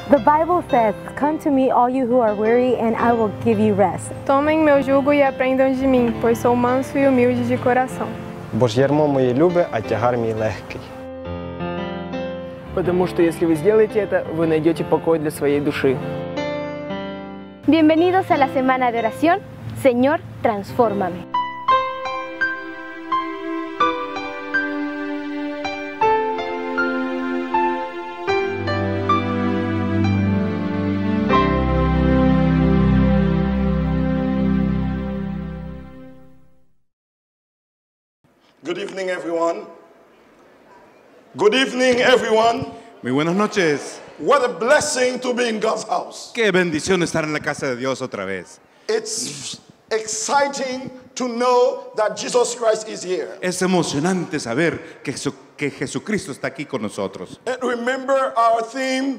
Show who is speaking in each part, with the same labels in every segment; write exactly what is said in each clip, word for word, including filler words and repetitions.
Speaker 1: The Bible says, "Come to me, all you who are weary, and I will give you rest."
Speaker 2: Tomem meu jugo e aprendam de mim, pois sou manso e humilde de coração.
Speaker 3: Бо ж ярмо моє любе, а тягар мій легкий.
Speaker 4: Потому что если вы сделаете это, вы найдете покой для своей души.
Speaker 5: Bienvenidos a la semana de oración. Señor, transfórmame.
Speaker 6: Good evening, everyone. Good evening, everyone.
Speaker 7: Muy buenas noches.
Speaker 6: What a blessing to be in God's house.
Speaker 7: Qué bendición estar en la casa de Dios otra vez.
Speaker 6: It's exciting to know that Jesus Christ is here.
Speaker 7: Es emocionante saber que, Jesu- que Jesucristo está aquí con nosotros.
Speaker 6: And remember our theme,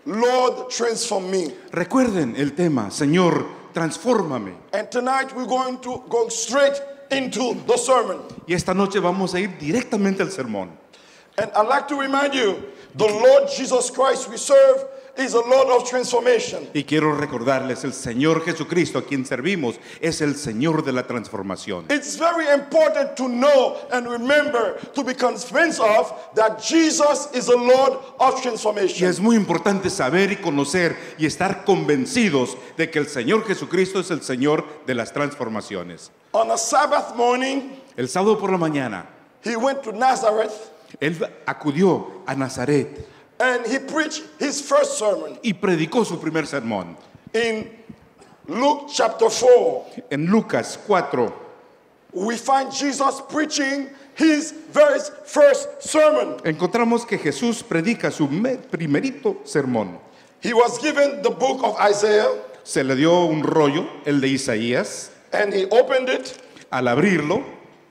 Speaker 6: Lord, transform me.
Speaker 7: Recuerden el tema, Señor, transfórmame.
Speaker 6: And tonight we're going to go straight into the sermon.
Speaker 7: Y esta noche vamos a ir directamente al sermón.
Speaker 6: And I'd like to remind you, the Lord Jesus Christ we serve is a Lord of transformation.
Speaker 7: Y quiero recordarles, el Señor Jesucristo a quien servimos es el Señor de la transformación.
Speaker 6: It's very important to know and remember to be convinced of that Jesus is the Lord of
Speaker 7: Y
Speaker 6: transformation.
Speaker 7: es muy importante saber y conocer y estar convencidos de que el Señor Jesucristo es el Señor de las transformaciones.
Speaker 6: On a Sabbath morning,
Speaker 7: El sábado por la mañana,
Speaker 6: he went to Nazareth
Speaker 7: Él acudió a Nazaret
Speaker 6: and he preached his first sermon
Speaker 7: y predicó su primer sermón.
Speaker 6: in Luke chapter four.
Speaker 7: En Lucas cuatro
Speaker 6: We find Jesus preaching his very first sermon.
Speaker 7: encontramos que Jesús predica su me- primerito sermón.
Speaker 6: He was given the book of Isaiah
Speaker 7: Se le dio un rollo, el de Isaías.
Speaker 6: and he opened it
Speaker 7: Al abrirlo,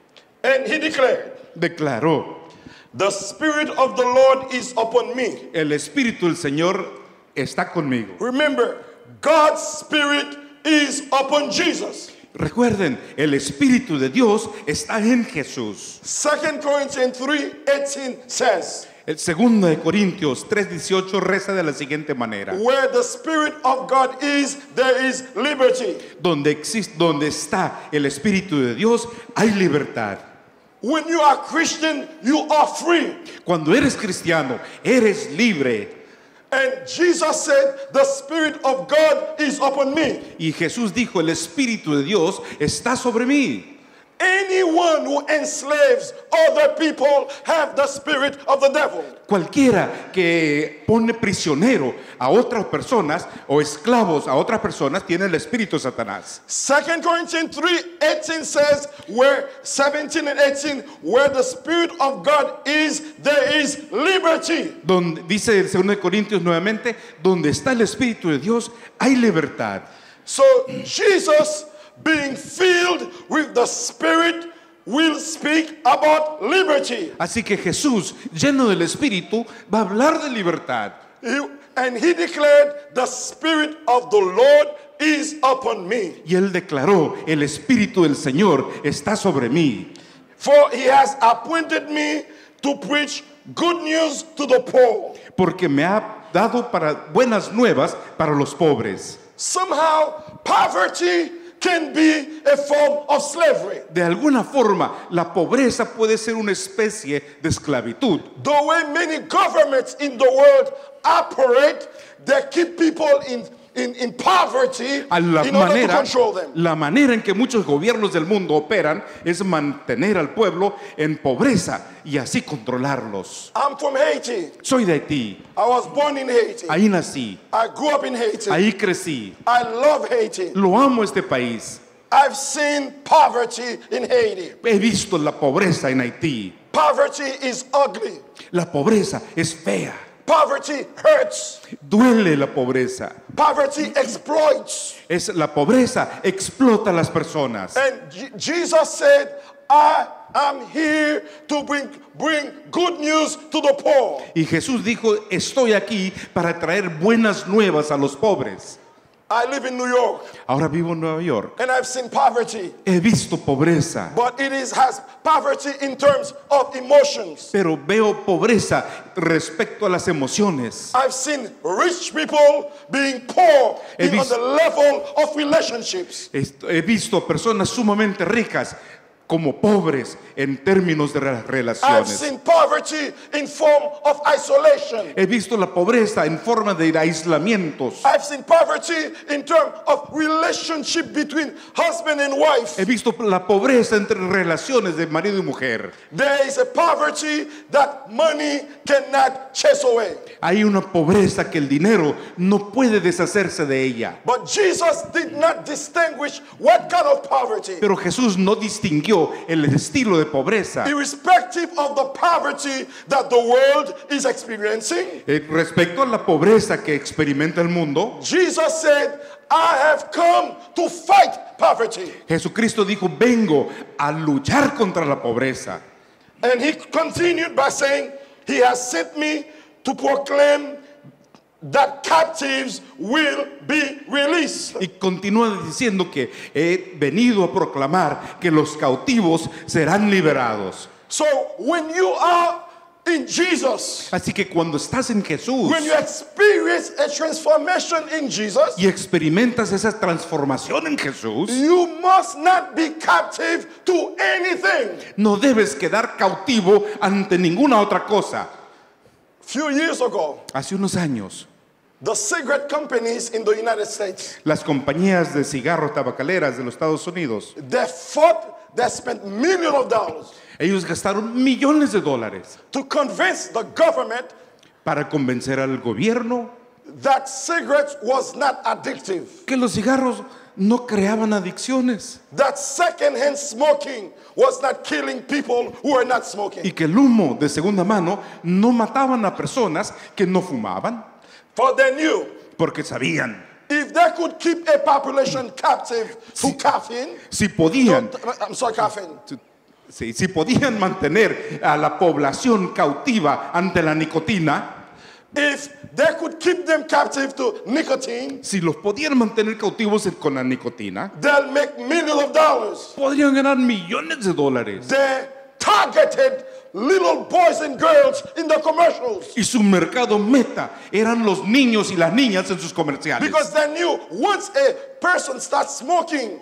Speaker 6: and he declared,
Speaker 7: declaró:
Speaker 6: "The Spirit of the Lord is upon me."
Speaker 7: el Espíritu del Señor está conmigo.
Speaker 6: Remember, God's Spirit is upon Jesus.
Speaker 7: Recuerden, el Espíritu de Dios está en Jesús.
Speaker 6: Second Corinthians three eighteen says,
Speaker 7: El segundo de Corintios tres dieciocho reza de la siguiente manera:
Speaker 6: "Where the Spirit of God is, there is liberty."
Speaker 7: donde existe, donde está el Espíritu de Dios, hay libertad.
Speaker 6: When you are Christian, you are free.
Speaker 7: Cuando eres cristiano, eres libre.
Speaker 6: And Jesus said, "The Spirit of God is upon me."
Speaker 7: Y Jesús dijo: el Espíritu de Dios está sobre mí.
Speaker 6: Anyone who enslaves other people have the spirit of the devil.
Speaker 7: Cualquiera que pone prisionero a otras personas o esclavos a otras personas tiene el espíritu de Satanás.
Speaker 6: Second Corinthians three eighteen says, where seventeen and eighteen, where the Spirit of God is, there is liberty.
Speaker 7: Donde, dice el segundo de Corintios nuevamente, donde está el Espíritu de Dios hay libertad.
Speaker 6: So Jesus, being filled with the Spirit, will speak about liberty.
Speaker 7: Así que Jesús, lleno del Espíritu, va a hablar de libertad.
Speaker 6: He, and he declared, "The Spirit of the Lord is upon me,
Speaker 7: Y él declaró: el Espíritu del Señor está sobre mí,
Speaker 6: for he has appointed me to preach good news to the poor."
Speaker 7: porque me ha dado para buenas nuevas para los pobres.
Speaker 6: Somehow, poverty can be a form of slavery.
Speaker 7: De alguna forma, la pobreza puede ser una especie de esclavitud.
Speaker 6: The way many governments in the world operate, they keep people in, in, in poverty
Speaker 7: A la
Speaker 6: in order to
Speaker 7: manera,
Speaker 6: control them.
Speaker 7: la manera en que muchos gobiernos del mundo operan es mantener al pueblo en pobreza y así controlarlos.
Speaker 6: I'm from Haiti.
Speaker 7: Soy de Haití,
Speaker 6: I was born in Haiti.
Speaker 7: ahí nací,
Speaker 6: I grew up in Haiti.
Speaker 7: ahí crecí,
Speaker 6: I love Haiti.
Speaker 7: lo amo este país.
Speaker 6: I've seen poverty in Haiti.
Speaker 7: He visto la pobreza en Haití.
Speaker 6: Poverty is ugly.
Speaker 7: La pobreza es fea,
Speaker 6: Poverty hurts.
Speaker 7: duele la pobreza.
Speaker 6: Poverty exploits.
Speaker 7: Es la pobreza explota a las personas.
Speaker 6: And Je- Jesus said, "I am here to bring, bring good news to the poor."
Speaker 7: Y Jesús dijo: estoy aquí para traer buenas nuevas a los pobres.
Speaker 6: I live in New York
Speaker 7: Ahora vivo en Nueva York.
Speaker 6: and I've seen poverty,
Speaker 7: He visto pobreza,
Speaker 6: but it is has poverty in terms of emotions.
Speaker 7: pero veo pobreza respecto a las emociones.
Speaker 6: I've seen rich people being poor
Speaker 7: He
Speaker 6: in, on
Speaker 7: visto-
Speaker 6: the level of relationships.
Speaker 7: Est- He visto personas sumamente ricas como pobres en términos de re-
Speaker 6: I've
Speaker 7: relaciones.
Speaker 6: seen poverty in form of isolation.
Speaker 7: He visto la pobreza en forma de aislamientos.
Speaker 6: I've seen poverty in terms of relationship between husband and wife.
Speaker 7: He visto la pobreza entre relaciones de marido y mujer.
Speaker 6: There is a poverty that money cannot chase away.
Speaker 7: Hay una pobreza que el dinero no puede deshacerse de ella.
Speaker 6: But Jesus did not distinguish what kind of poverty.
Speaker 7: Pero Jesús no distinguió el estilo de pobreza.
Speaker 6: Irrespective of the poverty that the world is experiencing,
Speaker 7: Eh, Respecto a la pobreza que experimenta el mundo,
Speaker 6: Jesus said, I have come to fight poverty.
Speaker 7: Jesucristo dijo, vengo a luchar contra la pobreza.
Speaker 6: And he continued by saying, he has sent me to proclaim that captives will be released.
Speaker 7: Y continúa diciendo que he venido a proclamar que los cautivos serán liberados.
Speaker 6: So when you are in Jesus,
Speaker 7: Así que cuando estás en Jesús
Speaker 6: when you experience a transformation in Jesus,
Speaker 7: y experimentas esa transformación en Jesús,
Speaker 6: you must not be captive to anything.
Speaker 7: no debes quedar cautivo ante ninguna otra cosa.
Speaker 6: Few years ago,
Speaker 7: Hace unos años,
Speaker 6: the cigarette companies in the United States,
Speaker 7: las compañías de cigarros tabacaleras de los Estados Unidos,
Speaker 6: they fought, they spent millions of dollars
Speaker 7: ellos gastaron millones de dólares
Speaker 6: to convince the government
Speaker 7: para convencer al gobierno
Speaker 6: that cigarettes was not addictive,
Speaker 7: que los cigarros no creaban adicciones
Speaker 6: that secondhand smoking was not killing people who were not
Speaker 7: y
Speaker 6: smoking.
Speaker 7: que el humo de segunda mano no mataban a personas que no fumaban,
Speaker 6: For they knew
Speaker 7: porque sabían,
Speaker 6: if they could keep a population captive to caffeine,
Speaker 7: si podían,
Speaker 6: I'm sorry, caffeine.
Speaker 7: sí, si podían mantener a la población cautiva ante la nicotina,
Speaker 6: If they could keep them captive to nicotine,
Speaker 7: si los podían mantener cautivos con la nicotina,
Speaker 6: they'll make millions of dollars.
Speaker 7: podrían ganar millones de dólares.
Speaker 6: They targeted little boys and girls in the commercials
Speaker 7: Y su mercado meta eran los niños y las niñas en sus comerciales.
Speaker 6: because they knew once a person starts smoking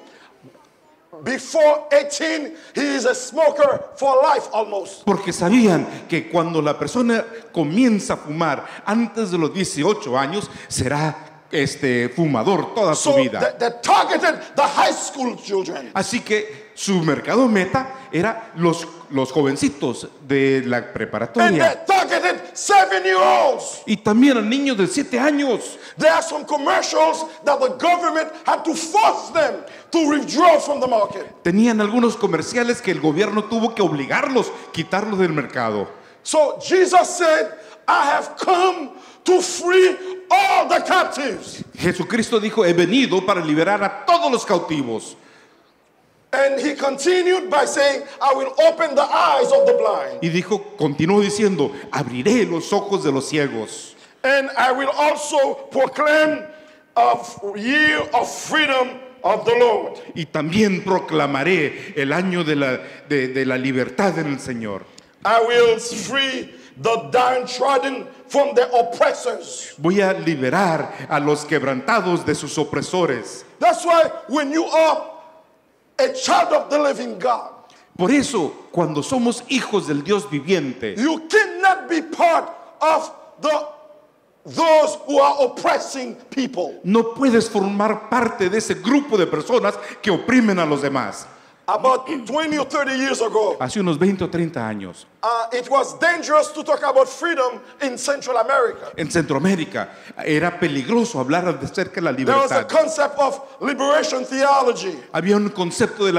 Speaker 6: before eighteen, he is a smoker for life almost.
Speaker 7: Porque sabían que cuando la persona comienza a fumar antes de los dieciocho años, será este fumador toda su
Speaker 6: So they,
Speaker 7: vida.
Speaker 6: they targeted the high school children.
Speaker 7: Así que su mercado meta era los, los jovencitos de la
Speaker 6: And they
Speaker 7: preparatoria.
Speaker 6: targeted seven-year-olds.
Speaker 7: Y también a niños de siete años.
Speaker 6: There are some commercials that the government had to force them to withdraw from the market.
Speaker 7: Tenían algunos comerciales que el gobierno tuvo que obligarlos, quitarlos del mercado.
Speaker 6: So Jesus said, I have come to free all the captives.
Speaker 7: Jesucristo dijo, he venido para liberar a todos los cautivos.
Speaker 6: And he continued by saying, I will open the eyes of the blind.
Speaker 7: Y dijo, continuó diciendo, abriré los ojos de los ciegos.
Speaker 6: And I will also proclaim a year of freedom of the Lord.
Speaker 7: Y también proclamaré el año de la, de, de la libertad en el Señor.
Speaker 6: I will free the downtrodden from their oppressors.
Speaker 7: Voy a liberar a los quebrantados de sus opresores.
Speaker 6: That's why when you are a child of the living God,
Speaker 7: Por eso, cuando somos hijos del Dios viviente,
Speaker 6: you cannot be part of the those who are oppressing people.
Speaker 7: no puedes formar parte de ese grupo de personas que oprimen a los demás.
Speaker 6: About twenty or thirty years ago,
Speaker 7: Hace unos veinte o treinta años,
Speaker 6: uh, it was dangerous to talk about freedom in Central America.
Speaker 7: en Centroamérica, era peligroso hablar acerca de la
Speaker 6: There was a
Speaker 7: libertad.
Speaker 6: concept of liberation theology.
Speaker 7: Había un concepto de la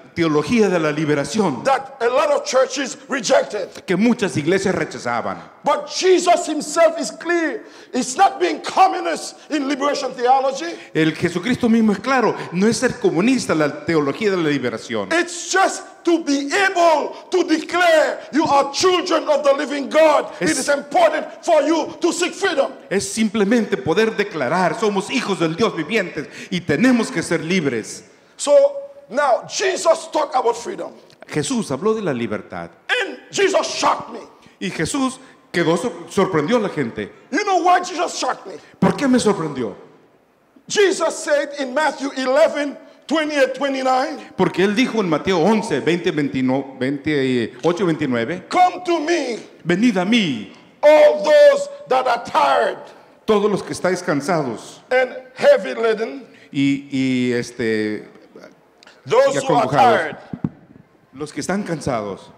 Speaker 7: teología de la liberación
Speaker 6: that a lot of churches rejected.
Speaker 7: que muchas iglesias rechazaban.
Speaker 6: But Jesus himself is clear. It's not being communist in liberation theology.
Speaker 7: El Jesucristo mismo es claro, no es ser comunista la teología de la liberación.
Speaker 6: It's just to be able to declare you are children of the living God.
Speaker 7: Es-
Speaker 6: It is important for you to seek freedom.
Speaker 7: Es simplemente poder declarar, somos hijos del Dios viviente y tenemos que ser libres.
Speaker 6: So now Jesus talked about freedom.
Speaker 7: Jesús habló de la libertad
Speaker 6: And Jesus shocked me.
Speaker 7: y Jesús quedó sor- sorprendió a la gente.
Speaker 6: You know why Jesus shocked me?
Speaker 7: ¿Por qué me sorprendió?
Speaker 6: Jesus said in Matthew eleven, twenty-eight, twenty-nine,
Speaker 7: Porque él dijo en Mateo once, veinte, veintinueve, veintiocho, veintinueve,
Speaker 6: come to me,
Speaker 7: venid a mí,
Speaker 6: all those that are tired
Speaker 7: todos los que estáis cansados
Speaker 6: and heavy laden,
Speaker 7: y, y, este,
Speaker 6: those
Speaker 7: y
Speaker 6: who are
Speaker 7: acongojados.
Speaker 6: tired.
Speaker 7: Los que están cansados.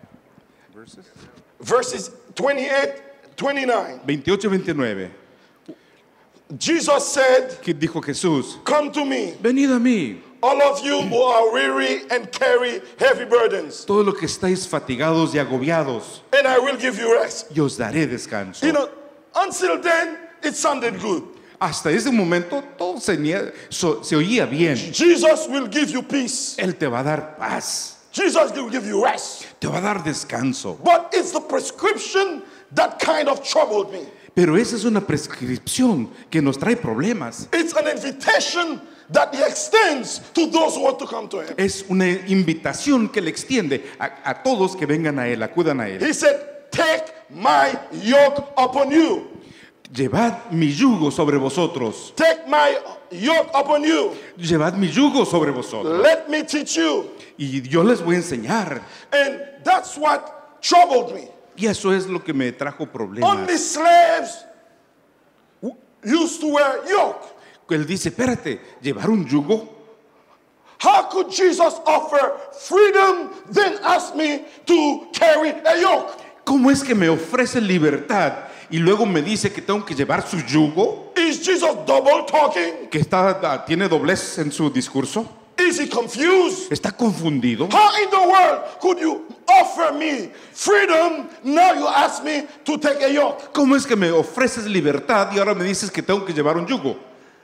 Speaker 6: Verses twenty-eight, twenty-nine.
Speaker 7: veintiocho, veintinueve.
Speaker 6: Jesus said,
Speaker 7: Que dijo Jesús,
Speaker 6: come to me,
Speaker 7: venid a mí,
Speaker 6: all of you who are weary and carry heavy burdens,
Speaker 7: todos los que estáis fatigados y agobiados,
Speaker 6: and I will give you rest.
Speaker 7: y os daré descanso.
Speaker 6: You know, until then, it sounded good.
Speaker 7: Hasta ese momento todo se, so- se oía bien.
Speaker 6: Jesus will give you peace.
Speaker 7: Él te va a dar paz,
Speaker 6: Jesus will give you rest.
Speaker 7: te va a dar descanso.
Speaker 6: But it's the prescription that kind of troubled me.
Speaker 7: Pero esa es una prescripción que nos trae problemas.
Speaker 6: It's an invitation that he extends to those who want to come to him.
Speaker 7: Es una invitación que le extiende a, a todos que vengan a Él, acudan a Él.
Speaker 6: He said, take my yoke upon you.
Speaker 7: Llevad mi yugo sobre vosotros.
Speaker 6: Take my yoke upon you.
Speaker 7: Llevad mi yugo sobre vosotros.
Speaker 6: Let me teach you.
Speaker 7: Y yo les voy a enseñar.
Speaker 6: And that's what troubled me.
Speaker 7: Y eso es lo que me trajo
Speaker 6: Only
Speaker 7: problemas.
Speaker 6: slaves w- used to wear yoke.
Speaker 7: Él dice, espérate, ¿llevar un yugo?
Speaker 6: How could Jesus offer freedom, then ask me to carry a yoke?
Speaker 7: ¿Cómo es que me ofrece libertad y luego me dice que tengo que llevar su yugo?
Speaker 6: Is Jesus double talking?
Speaker 7: ¿Que está, tiene doblez en su discurso?
Speaker 6: Is he confused?
Speaker 7: ¿Está confundido?
Speaker 6: How in the world could you offer me freedom? Now you ask me to take a yoke.
Speaker 7: ¿Cómo es que me ofreces libertad y ahora me dices que tengo que llevar un yugo?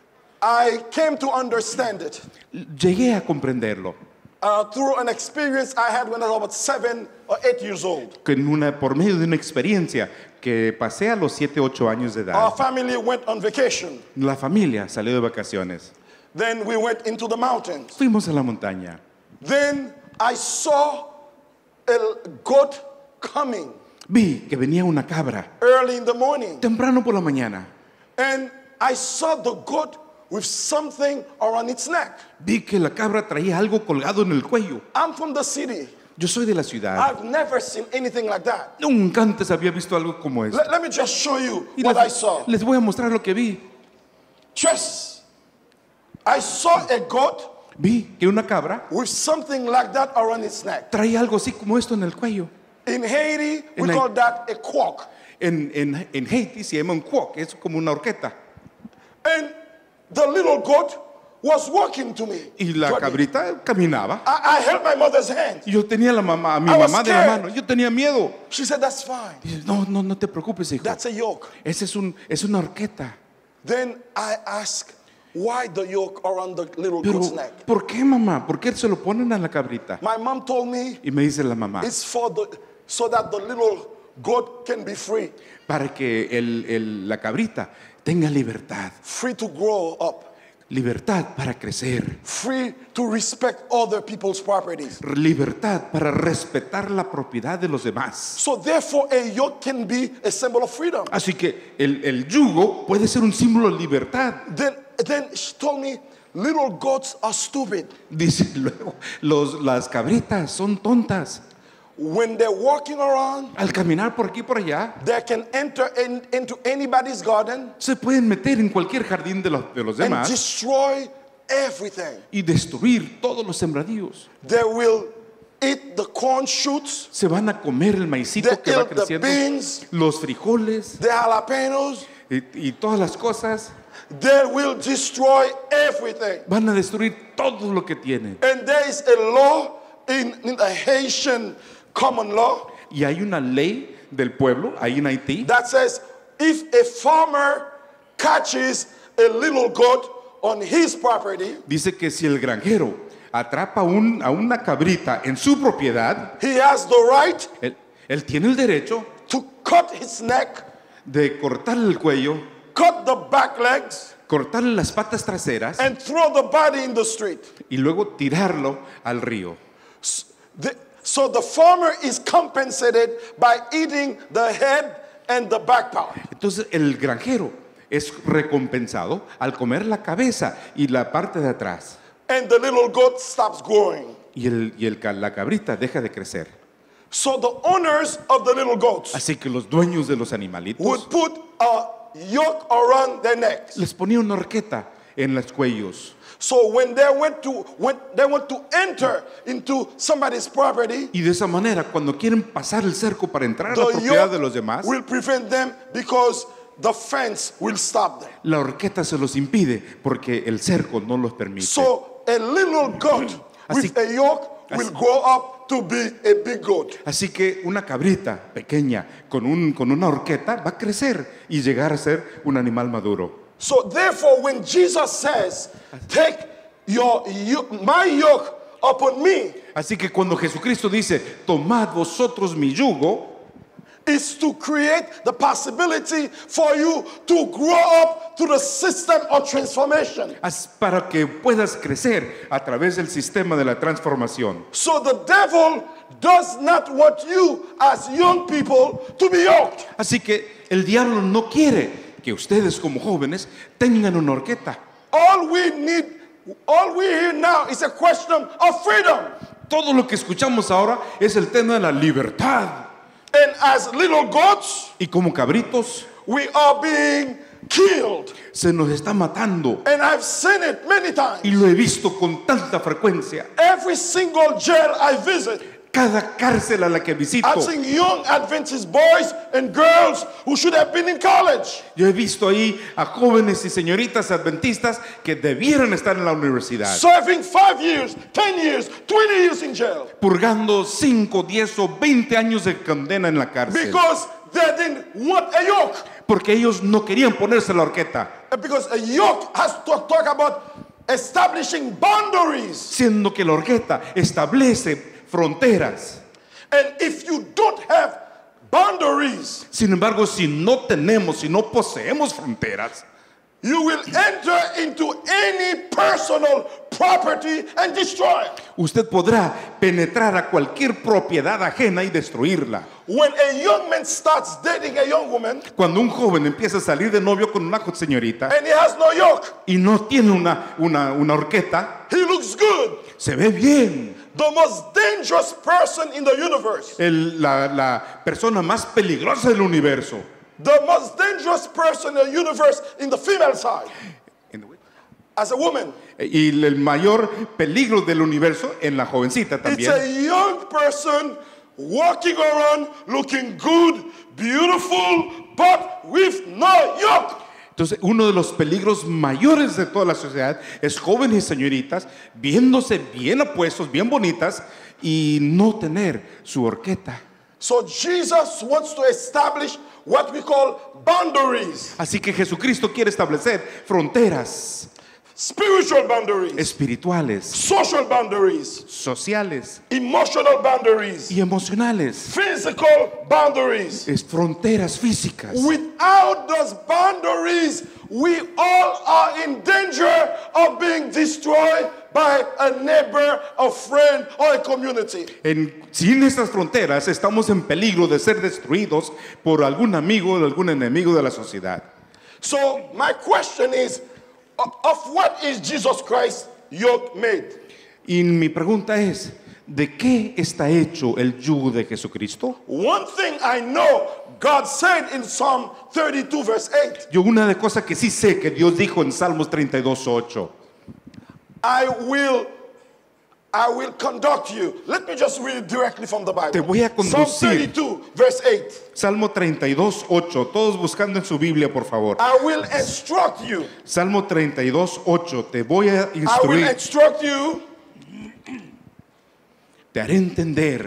Speaker 6: I came to understand it
Speaker 7: Llegué a comprenderlo.
Speaker 6: uh, through an experience I had when I was about seven or eight years old.
Speaker 7: Que en una, por medio de una experiencia que pasé a los siete, ocho años de
Speaker 6: Our
Speaker 7: edad.
Speaker 6: family went on vacation.
Speaker 7: La familia salió de vacaciones.
Speaker 6: Then we went into the mountains.
Speaker 7: Fuimos a la montaña.
Speaker 6: Then I saw a goat coming
Speaker 7: Vi que venía una cabra
Speaker 6: early in the morning.
Speaker 7: temprano por la mañana.
Speaker 6: And I saw the goat with something around its neck.
Speaker 7: Vi que la cabra traía algo colgado en el cuello.
Speaker 6: I'm from the city.
Speaker 7: Yo soy de la ciudad.
Speaker 6: I've never seen anything like that.
Speaker 7: Nunca antes había visto algo como esto.
Speaker 6: Let, let me just show you
Speaker 7: Y
Speaker 6: what I
Speaker 7: les,
Speaker 6: saw.
Speaker 7: les voy a mostrar lo que vi.
Speaker 6: Just, I saw a goat
Speaker 7: Vi que una cabra
Speaker 6: with something like that around its neck.
Speaker 7: traía algo así como esto en el cuello.
Speaker 6: In Haiti, we
Speaker 7: En la-
Speaker 6: call that a quack.
Speaker 7: En, en, en Haití se llama un cuoc, es como una horqueta.
Speaker 6: And the little goat was walking to me.
Speaker 7: Y la
Speaker 6: Jordi.
Speaker 7: cabrita caminaba.
Speaker 6: I, I held my mother's hand.
Speaker 7: Y yo tenía la mamá, a mi
Speaker 6: I was
Speaker 7: mamá de la
Speaker 6: scared.
Speaker 7: mano. Yo tenía miedo.
Speaker 6: She said, that's fine.
Speaker 7: Y dice, no, no, no te preocupes, hijo.
Speaker 6: That's a yoke.
Speaker 7: Ese es un, es una horqueta.
Speaker 6: Then I asked, why the yoke around the little
Speaker 7: Pero,
Speaker 6: goat's neck?
Speaker 7: ¿por qué, mamá? ¿Por qué se lo ponen a la cabrita?
Speaker 6: My mom told me
Speaker 7: Y me dice la mamá,
Speaker 6: it's for the so that the little goat can be free,
Speaker 7: para que el, el- la cabrita tenga libertad.
Speaker 6: free to grow up,
Speaker 7: Libertad para crecer.
Speaker 6: free to respect other people's properties.
Speaker 7: Libertad para respetar la propiedad de los demás.
Speaker 6: So therefore, a yoke can be a symbol of freedom.
Speaker 7: Así que el, el yugo puede ser un símbolo de libertad.
Speaker 6: Then, then she told me, little goats are stupid.
Speaker 7: Dice luego, los, las cabritas son tontas.
Speaker 6: When they're walking around,
Speaker 7: Al caminar por aquí y por allá,
Speaker 6: they can enter in, into anybody's garden
Speaker 7: se pueden meter en cualquier jardín de los, de los
Speaker 6: and
Speaker 7: demás
Speaker 6: destroy everything.
Speaker 7: y destruir todos los sembradíos.
Speaker 6: They will eat the corn shoots,
Speaker 7: Se van a comer el maicito
Speaker 6: they
Speaker 7: que va
Speaker 6: eat the
Speaker 7: creciendo,
Speaker 6: beans,
Speaker 7: los frijoles
Speaker 6: the jalapenos.
Speaker 7: y, y todas las cosas.
Speaker 6: They will destroy everything.
Speaker 7: Van a destruir todo lo que tienen.
Speaker 6: And there is a law in, in the Haitian common law
Speaker 7: Y hay una ley del pueblo ahí en Haití
Speaker 6: that says if a farmer catches a little goat on his property,
Speaker 7: dice que si el granjero atrapa un- a una cabrita en su propiedad,
Speaker 6: he has the right
Speaker 7: él, él tiene el derecho
Speaker 6: to cut his neck,
Speaker 7: de cortarle el cuello,
Speaker 6: cut the back legs,
Speaker 7: cortarle las patas traseras
Speaker 6: and throw the body in the street.
Speaker 7: y luego tirarlo al río.
Speaker 6: The- so the farmer is compensated by eating the head and the back part.
Speaker 7: Entonces el granjero es recompensado al comer la cabeza y la parte de atrás.
Speaker 6: And the little goat stops growing.
Speaker 7: Y, el, y el, ca- la cabrita deja de crecer.
Speaker 6: So the owners of the little goats
Speaker 7: Así que los dueños de los animalitos
Speaker 6: would put a yoke around their necks.
Speaker 7: les ponían una horqueta en los cuellos.
Speaker 6: So when they went to when they want to enter into somebody's property,
Speaker 7: Y de esa manera, cuando quieren pasar el cerco para entrar a la
Speaker 6: the
Speaker 7: propiedad de los
Speaker 6: yoke
Speaker 7: demás,
Speaker 6: will prevent them because the fence will stop them.
Speaker 7: la horqueta se los impide porque el cerco no los permite.
Speaker 6: So a little goat
Speaker 7: Así-
Speaker 6: with a yoke will
Speaker 7: así-
Speaker 6: grow up to be a big goat.
Speaker 7: Así que una cabrita pequeña con, un, con una horqueta va a crecer y llegar a ser un animal maduro.
Speaker 6: So therefore, when Jesus says, "Take your yo- my yoke upon me,"
Speaker 7: Así que cuando Jesucristo dice, tomad vosotros mi yugo,
Speaker 6: is to create the possibility for you to grow up to the system of transformation.
Speaker 7: haz para que puedas crecer a través del sistema de la transformación.
Speaker 6: So the devil does not want you as young people to be yoked.
Speaker 7: Así que el diablo no quiere que ustedes como jóvenes tengan una horqueta.
Speaker 6: All we need, all we hear now is a question of freedom.
Speaker 7: Todo lo que escuchamos ahora es el tema de la libertad.
Speaker 6: And as little goats,
Speaker 7: Y como cabritos
Speaker 6: we are being killed.
Speaker 7: se nos está matando.
Speaker 6: And I've seen it many
Speaker 7: Y
Speaker 6: times.
Speaker 7: lo he visto con tanta frecuencia.
Speaker 6: Every single jail I visit,
Speaker 7: Cada cárcel a la que visito,
Speaker 6: I've seen young Adventist boys and girls who should have been in college.
Speaker 7: yo he visto ahí a jóvenes y señoritas adventistas que debieran estar en la universidad,
Speaker 6: Serving five years, ten years, twenty years in jail.
Speaker 7: purgando cinco, diez o veinte años de condena en la cárcel.
Speaker 6: Because they didn't want a yoke.
Speaker 7: Porque ellos no querían ponerse la horqueta,
Speaker 6: And because a yoke has to talk about establishing boundaries.
Speaker 7: siendo que la horqueta establece fronteras.
Speaker 6: And if you don't have boundaries,
Speaker 7: Sin embargo, si no tenemos, si no poseemos fronteras,
Speaker 6: you will enter into any personal property and destroy it.
Speaker 7: usted podrá penetrar a cualquier propiedad ajena y destruirla.
Speaker 6: When a young man starts dating a young woman
Speaker 7: Cuando un joven empieza a salir de novio con una señorita
Speaker 6: and he has no yoke,
Speaker 7: y no tiene una, una, una horqueta,
Speaker 6: he looks good.
Speaker 7: se ve bien.
Speaker 6: The most dangerous person in the universe,
Speaker 7: El- la, la persona más peligrosa del universo.
Speaker 6: the most dangerous person in the universe in the female side, as a woman,
Speaker 7: Y el mayor peligro del universo en la jovencita
Speaker 6: it's
Speaker 7: también.
Speaker 6: a young person walking around looking good, beautiful, but with no yoke.
Speaker 7: Entonces, uno de los peligros mayores de toda la sociedad es jóvenes y señoritas viéndose bien apuestos, bien bonitas y no tener su horqueta.
Speaker 6: So Jesus wants to establish what we call boundaries,
Speaker 7: Así que Jesucristo quiere establecer fronteras
Speaker 6: spiritual boundaries,
Speaker 7: espirituales,
Speaker 6: social boundaries,
Speaker 7: sociales
Speaker 6: emotional boundaries,
Speaker 7: y emocionales.
Speaker 6: physical boundaries.
Speaker 7: Es fronteras físicas.
Speaker 6: Without those boundaries, we all are in danger of being destroyed by a neighbor, a friend, or a community.
Speaker 7: En, sin estas fronteras estamos en peligro de ser destruidos por algún amigo o algún enemigo de la sociedad.
Speaker 6: So my question is, of of what is Jesus Christ yoke made?
Speaker 7: Y mi pregunta es, ¿de qué está hecho el yugo de Jesucristo?
Speaker 6: One thing I know, God said in Psalm thirty-two verse eight,
Speaker 7: Yo una de cosas que sí sé que Dios dijo en Salmos treinta y dos, ocho.
Speaker 6: I will I will conduct you. Let me just read it directly from the Bible.
Speaker 7: Te voy a
Speaker 6: Psalm
Speaker 7: conducir.
Speaker 6: thirty-two verse eight.
Speaker 7: Salmo treinta y dos, ocho. Todos buscando en su Biblia, por favor.
Speaker 6: I will instruct you.
Speaker 7: Salmo treinta y dos, ocho. Te voy a
Speaker 6: I will
Speaker 7: instruir.
Speaker 6: instruct you
Speaker 7: te haré entender.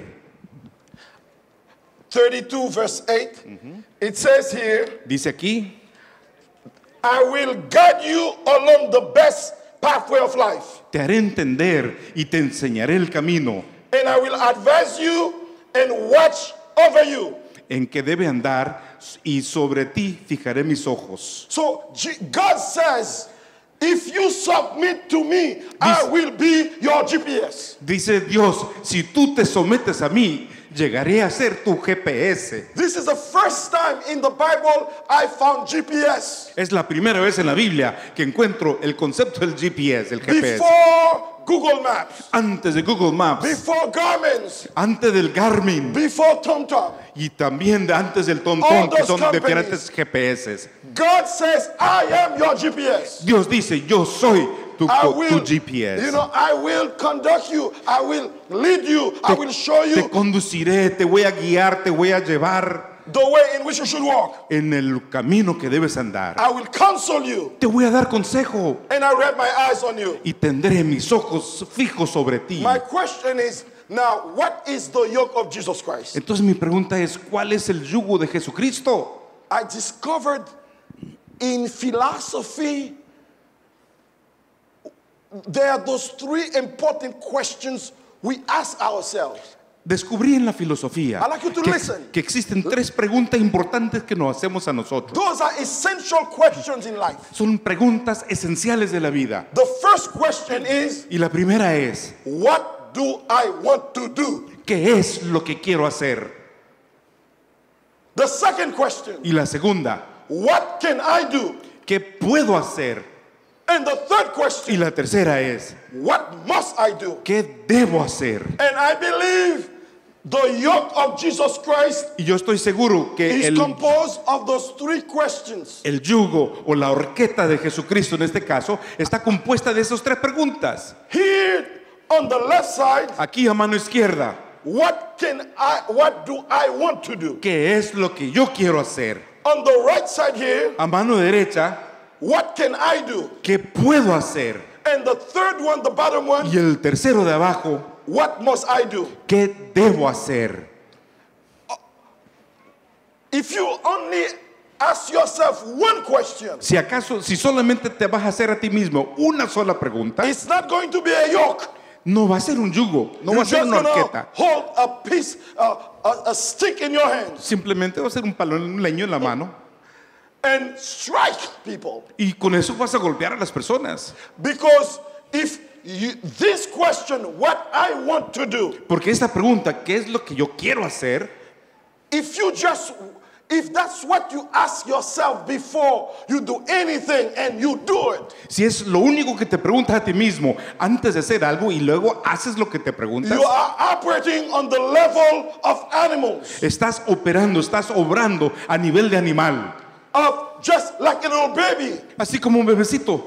Speaker 6: thirty-two verse eight. It says here,
Speaker 7: Dice aquí,
Speaker 6: I will guide you along the best pathway of life,
Speaker 7: te haré entender y te enseñaré el camino
Speaker 6: and I will advise you and watch over you.
Speaker 7: en que debe andar, y sobre ti fijaré mis ojos.
Speaker 6: So G- God says, if you submit to me, I
Speaker 7: This-
Speaker 6: will be your G P S.
Speaker 7: Dice Dios, si tú te sometes a mí, llegaré a ser tu G P S.
Speaker 6: This is the first time in the Bible I found G P S.
Speaker 7: Es la primera vez en la Biblia que encuentro el concepto del G P S, el G P S.
Speaker 6: Before Google Maps,
Speaker 7: Antes de Google Maps,
Speaker 6: before Garmin's,
Speaker 7: antes del Garmin
Speaker 6: before TomTom.
Speaker 7: y también de antes del
Speaker 6: All
Speaker 7: TomTom, que
Speaker 6: those
Speaker 7: son
Speaker 6: companies.
Speaker 7: diferentes G P S.
Speaker 6: God says, I am your G P S.
Speaker 7: Dios dice, yo soy tu,
Speaker 6: I
Speaker 7: tu
Speaker 6: will,
Speaker 7: G P S.
Speaker 6: you know, I will conduct you. I will lead you. I will show
Speaker 7: Te
Speaker 6: you
Speaker 7: conduciré, te voy a guiar, te voy a llevar
Speaker 6: the way in which you should walk.
Speaker 7: en el camino que debes andar.
Speaker 6: I will counsel you,
Speaker 7: Te voy a dar consejo
Speaker 6: and I will have my eyes on you.
Speaker 7: y tendré mis ojos fijos sobre ti.
Speaker 6: My question is now, what is the yoke of Jesus Christ?
Speaker 7: Entonces mi pregunta es, ¿cuál es el yugo de Jesucristo?
Speaker 6: I discovered in philosophy there are those three important questions we ask ourselves.
Speaker 7: Descubrí en la filosofía
Speaker 6: I'd like you to
Speaker 7: que,
Speaker 6: listen.
Speaker 7: que existen tres preguntas importantes que nos hacemos a nosotros.
Speaker 6: Those are essential questions in life.
Speaker 7: Son preguntas esenciales de la vida.
Speaker 6: The first question is,
Speaker 7: Y la primera es,
Speaker 6: what do I want to do?
Speaker 7: ¿qué es lo que quiero hacer?
Speaker 6: The second question,
Speaker 7: Y la segunda,
Speaker 6: what can I do?
Speaker 7: ¿qué puedo hacer?
Speaker 6: And the third
Speaker 7: Y
Speaker 6: question,
Speaker 7: la tercera es,
Speaker 6: what must I do?
Speaker 7: ¿qué debo hacer?
Speaker 6: And I believe the yoke of Jesus Christ
Speaker 7: Y yo estoy seguro que
Speaker 6: is
Speaker 7: el,
Speaker 6: composed of those three questions.
Speaker 7: el yugo o la horqueta de Jesucristo en este caso está compuesta de esas tres preguntas.
Speaker 6: Here on the left side,
Speaker 7: Aquí a mano izquierda,
Speaker 6: what can I, what do I want to do?
Speaker 7: ¿qué es lo que yo quiero hacer?
Speaker 6: On the right side here,
Speaker 7: A mano derecha,
Speaker 6: what can I do?
Speaker 7: ¿qué puedo hacer?
Speaker 6: And the third one, the bottom one,
Speaker 7: Y el tercero de abajo,
Speaker 6: what must I do?
Speaker 7: ¿qué debo hacer?
Speaker 6: If you only ask yourself one question,
Speaker 7: Si acaso, si solamente te vas a hacer a ti mismo una sola pregunta,
Speaker 6: it's not going to be a yoke.
Speaker 7: no va a ser un yugo, no va
Speaker 6: You're
Speaker 7: a ser
Speaker 6: just
Speaker 7: una
Speaker 6: gonna
Speaker 7: horqueta.
Speaker 6: hold a piece, uh, a, a stick in your hands
Speaker 7: Simplemente va a ser un palo, un leño en la mano.
Speaker 6: and strike people.
Speaker 7: Y con eso vas a golpear a las personas.
Speaker 6: Because if you, this question, what I want to do,
Speaker 7: Porque esta pregunta, ¿qué es lo que yo quiero hacer?
Speaker 6: if you just, if that's what you ask yourself before you do anything and you do it,
Speaker 7: Si es lo único que te preguntas a ti mismo antes de hacer algo y luego haces lo que te preguntas,
Speaker 6: you are operating on the level of animals,
Speaker 7: estás operando, estás obrando a nivel de animal,
Speaker 6: of just like a little baby.
Speaker 7: así como un bebecito.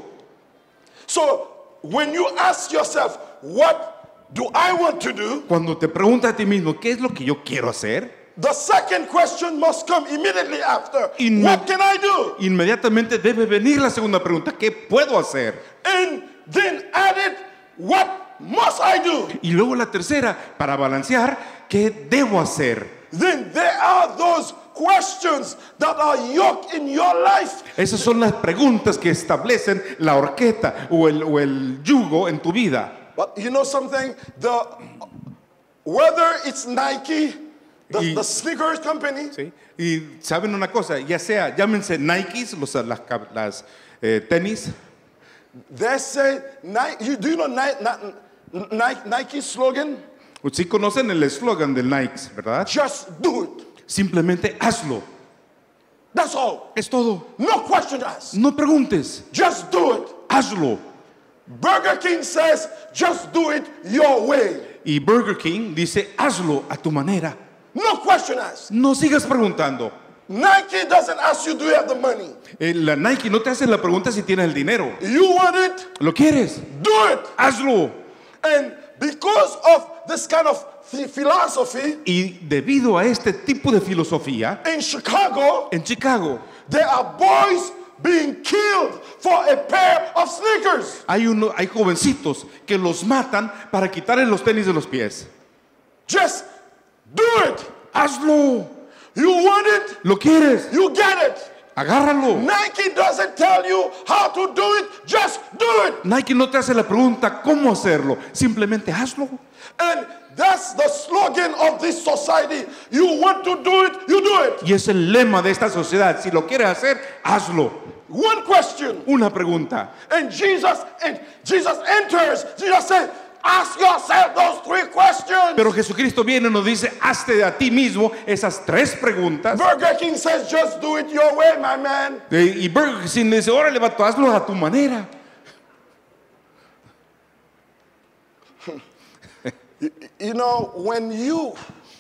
Speaker 6: So when you ask yourself, what do I want to do?
Speaker 7: Cuando te preguntas a ti mismo, ¿qué es lo que yo quiero hacer?
Speaker 6: The second question must come immediately after.
Speaker 7: Inme-
Speaker 6: What can I do?
Speaker 7: Inmediatamente debe venir la segunda pregunta, ¿qué puedo hacer?
Speaker 6: And then add it, what must I do?
Speaker 7: Y luego la tercera, para balancear, ¿qué debo hacer?
Speaker 6: Then there are those questions that are yoked in your life.
Speaker 7: Esas son las preguntas que establecen la horqueta o el, o el yugo en tu vida.
Speaker 6: But you know something? The whether it's Nike, the,
Speaker 7: Y-
Speaker 6: the sneakers company,
Speaker 7: ¿Sí? Y saben una cosa, ya sea, llámense Nikes, los, las, cap- las eh, tenis,
Speaker 6: they say Nike. You do you know Nike, Nike, Nike slogan?
Speaker 7: sí conocen el eslogan del Nikes, ¿verdad?
Speaker 6: Just do it.
Speaker 7: Simplemente hazlo,
Speaker 6: That's all.
Speaker 7: es todo.
Speaker 6: No question asked.
Speaker 7: No preguntes,
Speaker 6: Just do it.
Speaker 7: hazlo.
Speaker 6: Burger King says, just do it your way.
Speaker 7: Y Burger King dice, hazlo a tu manera.
Speaker 6: No question asked.
Speaker 7: No sigas preguntando.
Speaker 6: Nike doesn't ask you, do you have the money?
Speaker 7: Eh, La Nike no te hace la pregunta si tienes el dinero.
Speaker 6: You want it?
Speaker 7: ¿Lo quieres?
Speaker 6: Do it.
Speaker 7: Hazlo.
Speaker 6: And because of this kind of th- philosophy,
Speaker 7: Y debido a este tipo de filosofía,
Speaker 6: in Chicago,
Speaker 7: en Chicago
Speaker 6: there are boys being killed for a pair of sneakers.
Speaker 7: hay, uno, hay jovencitos que los matan para quitarles los tenis de los pies.
Speaker 6: Just do it.
Speaker 7: Hazlo.
Speaker 6: You want it,
Speaker 7: ¿Lo quieres?
Speaker 6: you get it.
Speaker 7: Agárralo.
Speaker 6: Nike doesn't tell you how to do it, just do it.
Speaker 7: Nike no te hace la pregunta cómo hacerlo, simplemente hazlo.
Speaker 6: And that's the slogan of this society. You want to do it, you do it.
Speaker 7: Y es el lema de esta sociedad. Si lo quieres hacer, hazlo.
Speaker 6: One question.
Speaker 7: Una pregunta.
Speaker 6: And Jesus, and Jesus enters. Jesus said, ask yourself those three questions.
Speaker 7: Pero Jesucristo viene y nos dice, hazte a ti mismo esas tres preguntas.
Speaker 6: Burger King says, just do it your way, my man.
Speaker 7: Y Burger King dice, órale, vato, hazlo a tu manera.
Speaker 6: You, you know, when you,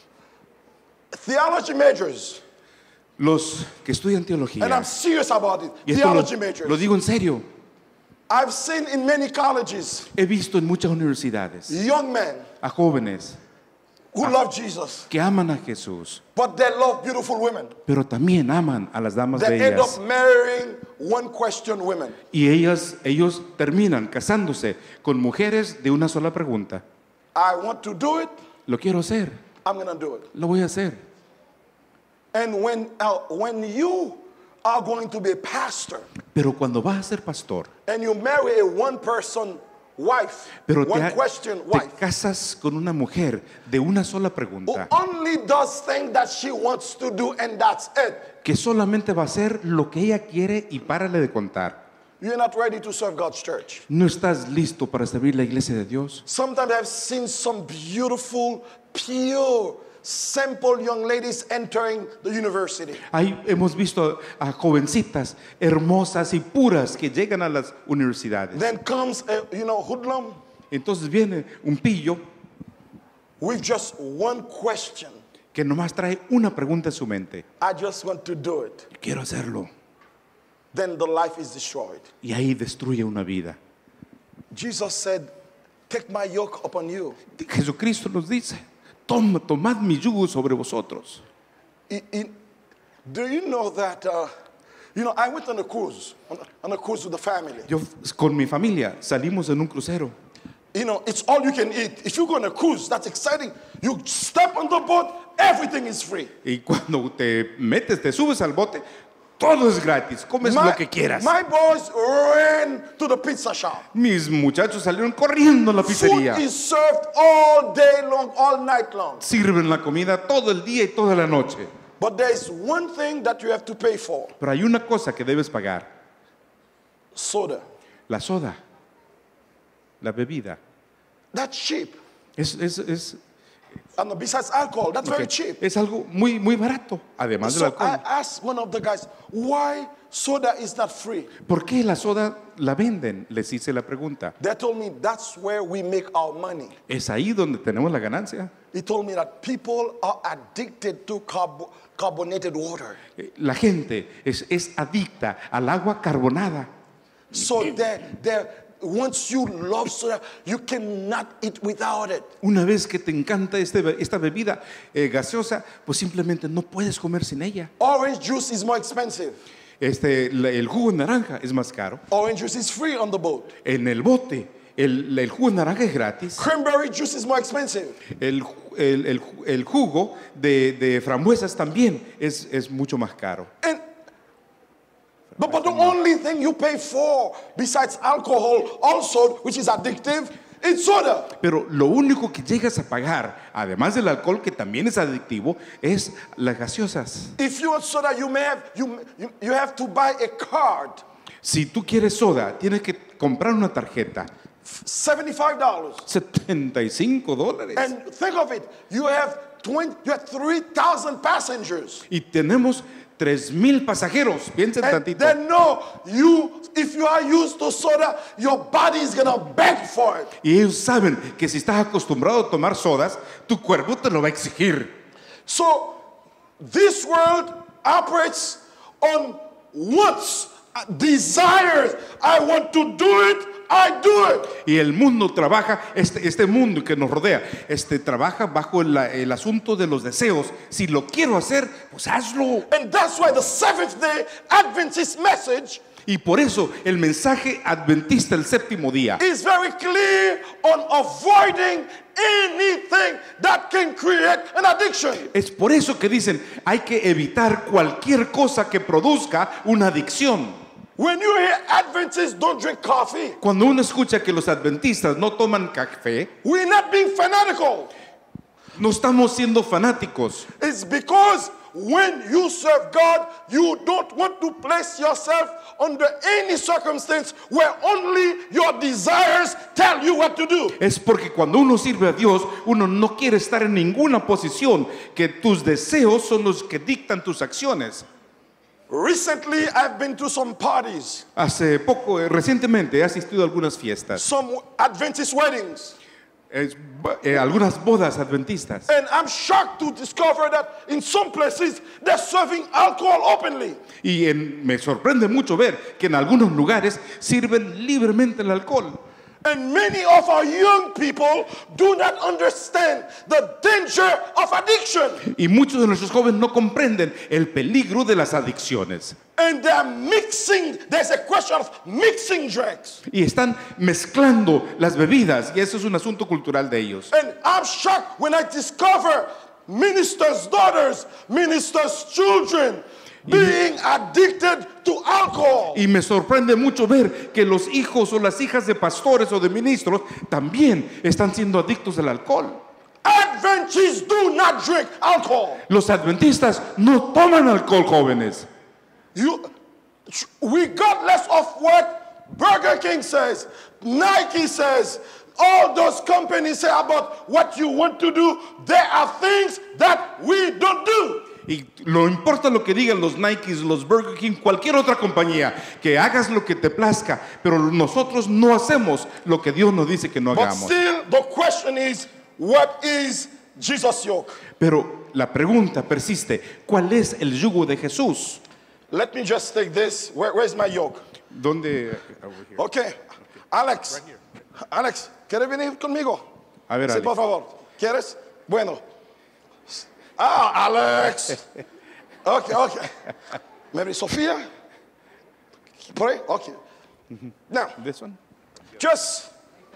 Speaker 6: theology majors,
Speaker 7: Los que estudian teología,
Speaker 6: and I'm serious about it,
Speaker 7: y esto lo,
Speaker 6: theology majors,
Speaker 7: lo digo en serio,
Speaker 6: I've seen in many colleges
Speaker 7: he visto en muchas universidades
Speaker 6: young men
Speaker 7: a jóvenes
Speaker 6: who love Jesus,
Speaker 7: que aman a Jesús,
Speaker 6: but they love beautiful women.
Speaker 7: pero también aman a las damas
Speaker 6: They end
Speaker 7: bellas.
Speaker 6: up marrying one question women.
Speaker 7: Y ellas, ellos terminan casándose con mujeres de una sola pregunta.
Speaker 6: I want to do it,
Speaker 7: Lo quiero hacer,
Speaker 6: I'm going to do it.
Speaker 7: lo voy a hacer.
Speaker 6: And when, uh, when you are going to be a pastor
Speaker 7: Pero cuando vas a ser pastor,
Speaker 6: and you marry a one person wife,
Speaker 7: pero te,
Speaker 6: one
Speaker 7: ha-
Speaker 6: question
Speaker 7: te
Speaker 6: wife,
Speaker 7: casas con una mujer de una sola
Speaker 6: who
Speaker 7: pregunta,
Speaker 6: only does things that she wants to do and that's it,
Speaker 7: que solamente va a hacer lo que ella quiere y párale de contar.
Speaker 6: you're not ready to serve God's church.
Speaker 7: No estás listo para servir la iglesia de Dios.
Speaker 6: Sometimes I've seen some beautiful, pure, simple young ladies entering the university.
Speaker 7: Ahí hemos visto a jovencitas hermosas y puras que llegan a las universidades.
Speaker 6: Then comes a, you know, hoodlum
Speaker 7: Entonces viene un pillo
Speaker 6: with just one question.
Speaker 7: que nomás trae una pregunta en su mente.
Speaker 6: I just want to do it.
Speaker 7: Quiero hacerlo.
Speaker 6: Then the life is destroyed.
Speaker 7: Y ahí destruye una vida.
Speaker 6: Jesus said, take my yoke upon you.
Speaker 7: Jesucristo nos dice, Toma, tomad mi yugo sobre vosotros.
Speaker 6: I- I- do you know that, uh, you know, I went on a cruise, on a, on a cruise with the family.
Speaker 7: Yo con mi familia salimos en un crucero.
Speaker 6: You know, it's all you can eat. If you go on a cruise, that's exciting. You step on the boat, everything is free.
Speaker 7: Y cuando te metes, te subes al bote, todo es gratis, comes lo que quieras.
Speaker 6: my boys ran to the pizza shop.
Speaker 7: Mis muchachos salieron corriendo a la
Speaker 6: Food
Speaker 7: pizzería.
Speaker 6: is served all day long, all night long.
Speaker 7: Sirven la comida todo el día y toda la noche.
Speaker 6: But there is one thing that you have to pay for:
Speaker 7: Pero hay una cosa que debes pagar.
Speaker 6: soda.
Speaker 7: La soda. La bebida.
Speaker 6: That's cheap.
Speaker 7: Es, es, es,
Speaker 6: And besides alcohol, that's very
Speaker 7: ok,
Speaker 6: cheap.
Speaker 7: es algo muy, muy barato, además del
Speaker 6: So
Speaker 7: alcohol.
Speaker 6: I asked one of the guys, why soda is not free?
Speaker 7: ¿Por qué la soda la venden? Les hice la pregunta.
Speaker 6: They told me that's where we make our money.
Speaker 7: Es ahí donde tenemos la ganancia.
Speaker 6: He told me that people are addicted to carbo- carbonated water.
Speaker 7: Eh, La gente es, es adicta al agua carbonada.
Speaker 6: So they they once you love soda, you cannot eat without it.
Speaker 7: Una vez que te encanta este, be- esta bebida eh, gaseosa, pues simplemente no puedes comer sin ella.
Speaker 6: Orange juice is more expensive.
Speaker 7: Este, la- el jugo de naranja es más caro.
Speaker 6: Orange juice is free on the boat.
Speaker 7: En el bote, el, el jugo de naranja es gratis.
Speaker 6: Cranberry juice is more expensive.
Speaker 7: El, ju- el- el ju- el jugo de, de frambuesas también es, es mucho más caro.
Speaker 6: And but, but the only thing you pay for besides alcohol also, which is addictive, is soda.
Speaker 7: Pero lo único que llegas a pagar, además del alcohol que también es adictivo, es las gaseosas.
Speaker 6: If you want soda, you may have you, you, you have to buy a card,
Speaker 7: Si tú quieres soda, tienes que comprar una tarjeta.
Speaker 6: seventy-five dollars.
Speaker 7: setenta y cinco dólares.
Speaker 6: And think of it, you have twenty, you have three thousand passengers.
Speaker 7: Y tenemos tres mil pasajeros. Piensen
Speaker 6: And
Speaker 7: tantito.
Speaker 6: they know you, if you are used to soda, your body is gonna beg for it.
Speaker 7: Y ellos saben que si estás acostumbrado a tomar sodas, tu cuerpo te lo va a exigir.
Speaker 6: So this world operates on wants, desires. I want to do it, I do it.
Speaker 7: Y el mundo trabaja, este, este mundo que nos rodea, este, trabaja bajo la- el asunto de los deseos. Si lo quiero hacer, pues hazlo.
Speaker 6: And that's why the Seventh Day Adventist message
Speaker 7: Y por eso el mensaje adventista del séptimo día
Speaker 6: is very clear on avoiding anything that can create an addiction.
Speaker 7: es por eso que dicen hay que evitar cualquier cosa que produzca una adicción.
Speaker 6: When you hear Adventists don't drink coffee,
Speaker 7: Cuando uno escucha que los adventistas no toman café,
Speaker 6: we're not being fanatical.
Speaker 7: no estamos siendo fanáticos.
Speaker 6: It's because when you serve God, you don't want to place yourself under any circumstance where only your desires tell you what to do.
Speaker 7: Es porque cuando uno sirve a Dios, uno no quiere estar en ninguna posición que tus deseos son los que dictan tus acciones.
Speaker 6: Recently, I've been to some parties,
Speaker 7: Hace poco, eh, recientemente he asistido a algunas fiestas,
Speaker 6: some Adventist weddings,
Speaker 7: eh, eh, algunas bodas adventistas.
Speaker 6: and I'm shocked to discover that in some places they're serving alcohol openly.
Speaker 7: Y en- me sorprende mucho ver que en algunos lugares sirven libremente el alcohol.
Speaker 6: And many of our young people do not understand the danger of addiction.
Speaker 7: Y muchos de nuestros jóvenes no comprenden el peligro de las adicciones.
Speaker 6: And they're mixing, there's a question of mixing drinks.
Speaker 7: Y están mezclando las bebidas. Y eso es un asunto cultural de ellos.
Speaker 6: And I'm shocked when I discover ministers' daughters, ministers' children being addicted to alcohol.
Speaker 7: Y me sorprende mucho ver que los hijos o las hijas de pastores o de ministros también están siendo adictos al alcohol.
Speaker 6: Adventists do not drink alcohol.
Speaker 7: Los adventistas no toman alcohol, jóvenes.
Speaker 6: You, regardless of what Burger King says, Nike says, all those companies say about what you want to do, there are things that we don't do.
Speaker 7: Y no importa lo que digan los Nikes, los Burger King, cualquier otra compañía, que hagas lo que te plazca, pero nosotros no hacemos lo que Dios nos dice que no
Speaker 6: But
Speaker 7: hagamos.
Speaker 6: still, the question is, what is Jesus' yoke?
Speaker 7: Pero la pregunta persiste, ¿cuál es el yugo de Jesús?
Speaker 6: Let me just take this. Where, where's my yoke?
Speaker 7: ¿Dónde?
Speaker 6: Okay. Alex. Alex, ¿quieres venir conmigo?
Speaker 7: A ver,
Speaker 6: Sí,
Speaker 7: Alex.
Speaker 6: por favor. ¿Quieres? Bueno. Ah, Alex. Okay, okay. Maybe Sofía? Por ahí? Okay. Now,
Speaker 7: This one?
Speaker 6: just.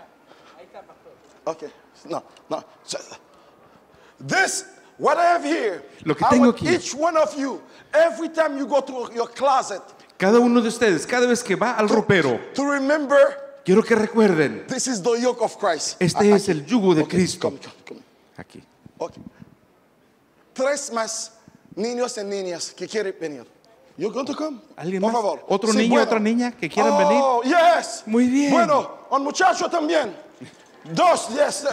Speaker 6: Okay. No, no. Just- This, what I have here,
Speaker 7: Lo que
Speaker 6: I
Speaker 7: tengo
Speaker 6: want
Speaker 7: aquí.
Speaker 6: each one of you, every time you go to your closet,
Speaker 7: Cada uno de ustedes, cada vez que va al ropero,
Speaker 6: to remember
Speaker 7: quiero que recuerden,
Speaker 6: this is the yoke of Christ.
Speaker 7: este
Speaker 6: Ah,
Speaker 7: es
Speaker 6: aquí.
Speaker 7: el yugo de
Speaker 6: Okay,
Speaker 7: Cristo.
Speaker 6: come, come, come.
Speaker 7: Aquí.
Speaker 6: Okay. Tres más niños y niñas que quieren venir. You're going to come?
Speaker 7: ¿Alguien
Speaker 6: Por
Speaker 7: más?
Speaker 6: favor.
Speaker 7: ¿Otro
Speaker 6: Sí,
Speaker 7: niño,
Speaker 6: bueno.
Speaker 7: otra niña que quieran
Speaker 6: Oh, yes.
Speaker 7: Muy bien.
Speaker 6: Bueno, un muchacho también. Dos, yes.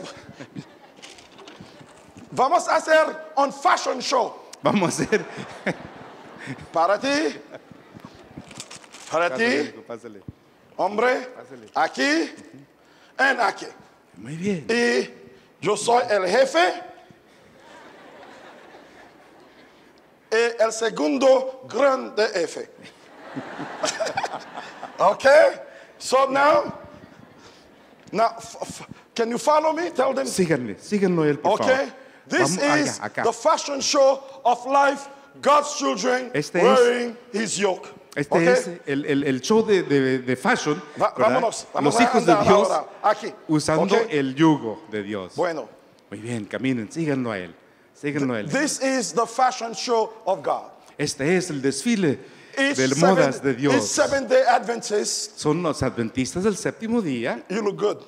Speaker 6: Vamos a hacer un fashion show.
Speaker 7: Vamos a hacer.
Speaker 6: Para ti. Para ti.
Speaker 7: Pásale.
Speaker 6: Hombre. Aquí. Y aquí.
Speaker 7: Muy bien.
Speaker 6: Y yo soy el jefe. Y el segundo grande jefe. Okay? So now, now, f- f- can you follow me? Tell them.
Speaker 7: Síganle, síganlo él, por
Speaker 6: Okay?
Speaker 7: favor.
Speaker 6: This
Speaker 7: Vamos
Speaker 6: is
Speaker 7: acá, acá.
Speaker 6: the fashion show of life. God's children
Speaker 7: Este es-
Speaker 6: wearing his yoke.
Speaker 7: Este
Speaker 6: Okay?
Speaker 7: es el, el- el show de, de- de fashion,
Speaker 6: Va-
Speaker 7: ¿verdad?
Speaker 6: vámonos, vamos
Speaker 7: Los
Speaker 6: a
Speaker 7: hijos de
Speaker 6: andar
Speaker 7: Dios
Speaker 6: ahora, aquí.
Speaker 7: usando
Speaker 6: Okay?
Speaker 7: el yugo de Dios.
Speaker 6: Bueno,
Speaker 7: Muy bien, caminen, síganlo a él. Síganlo a él.
Speaker 6: this is the fashion show of God.
Speaker 7: Este es el desfile
Speaker 6: Each
Speaker 7: de modas de
Speaker 6: each
Speaker 7: Dios.
Speaker 6: Seventh Day Adventist,
Speaker 7: Son los adventistas del séptimo día.
Speaker 6: you look good.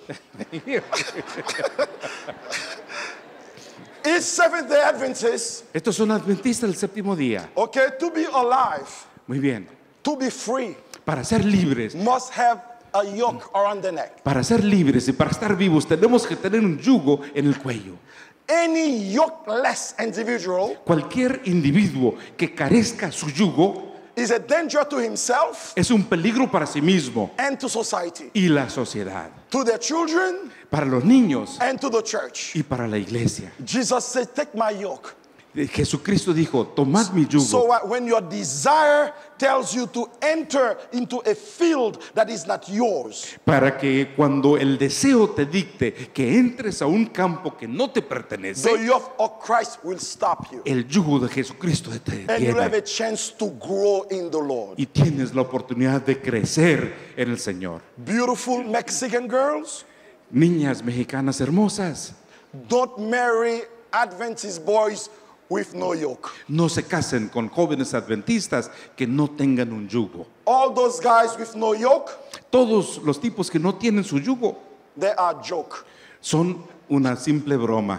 Speaker 6: Each Seventh Day Adventist,
Speaker 7: Estos son adventistas del séptimo día.
Speaker 6: okay, to be alive,
Speaker 7: Muy bien.
Speaker 6: to be free,
Speaker 7: Para ser libres,
Speaker 6: must have a yoke around the neck.
Speaker 7: para ser libres y para estar vivos, tenemos que tener un yugo en el cuello.
Speaker 6: Any yokeless individual
Speaker 7: Cualquier individuo que carezca su yugo
Speaker 6: is a danger to himself
Speaker 7: es un peligro para sí mismo
Speaker 6: and to society,
Speaker 7: y la sociedad,
Speaker 6: to their children
Speaker 7: para los niños
Speaker 6: and to the church.
Speaker 7: y para la iglesia.
Speaker 6: Jesus said, take my yoke.
Speaker 7: Jesucristo dijo, tomad mi yugo.
Speaker 6: So uh, when your desire tells you to enter into a field that is not yours,
Speaker 7: Para que cuando el deseo te dicte que entres a un campo que no te
Speaker 6: the
Speaker 7: pertenece,
Speaker 6: yoke of Christ will stop you.
Speaker 7: el yugo de Jesucristo te
Speaker 6: And you'll have a
Speaker 7: detiene.
Speaker 6: chance to grow in the Lord.
Speaker 7: Y tienes la oportunidad de crecer en el Señor.
Speaker 6: Beautiful Mexican girls,
Speaker 7: Niñas mexicanas hermosas,
Speaker 6: don't marry Adventist boys with no yoke.
Speaker 7: no se casen con jóvenes adventistas que no tengan un yugo.
Speaker 6: All those guys with no yoke,
Speaker 7: Todos los tipos que no tienen su yugo
Speaker 6: they are joke.
Speaker 7: son una simple broma.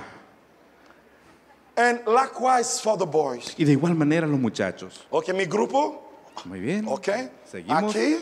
Speaker 6: And likewise for the boys.
Speaker 7: Y de igual manera los muchachos.
Speaker 6: Okay, mi grupo.
Speaker 7: Muy bien.
Speaker 6: Okay.
Speaker 7: Seguimos.
Speaker 6: Aquí.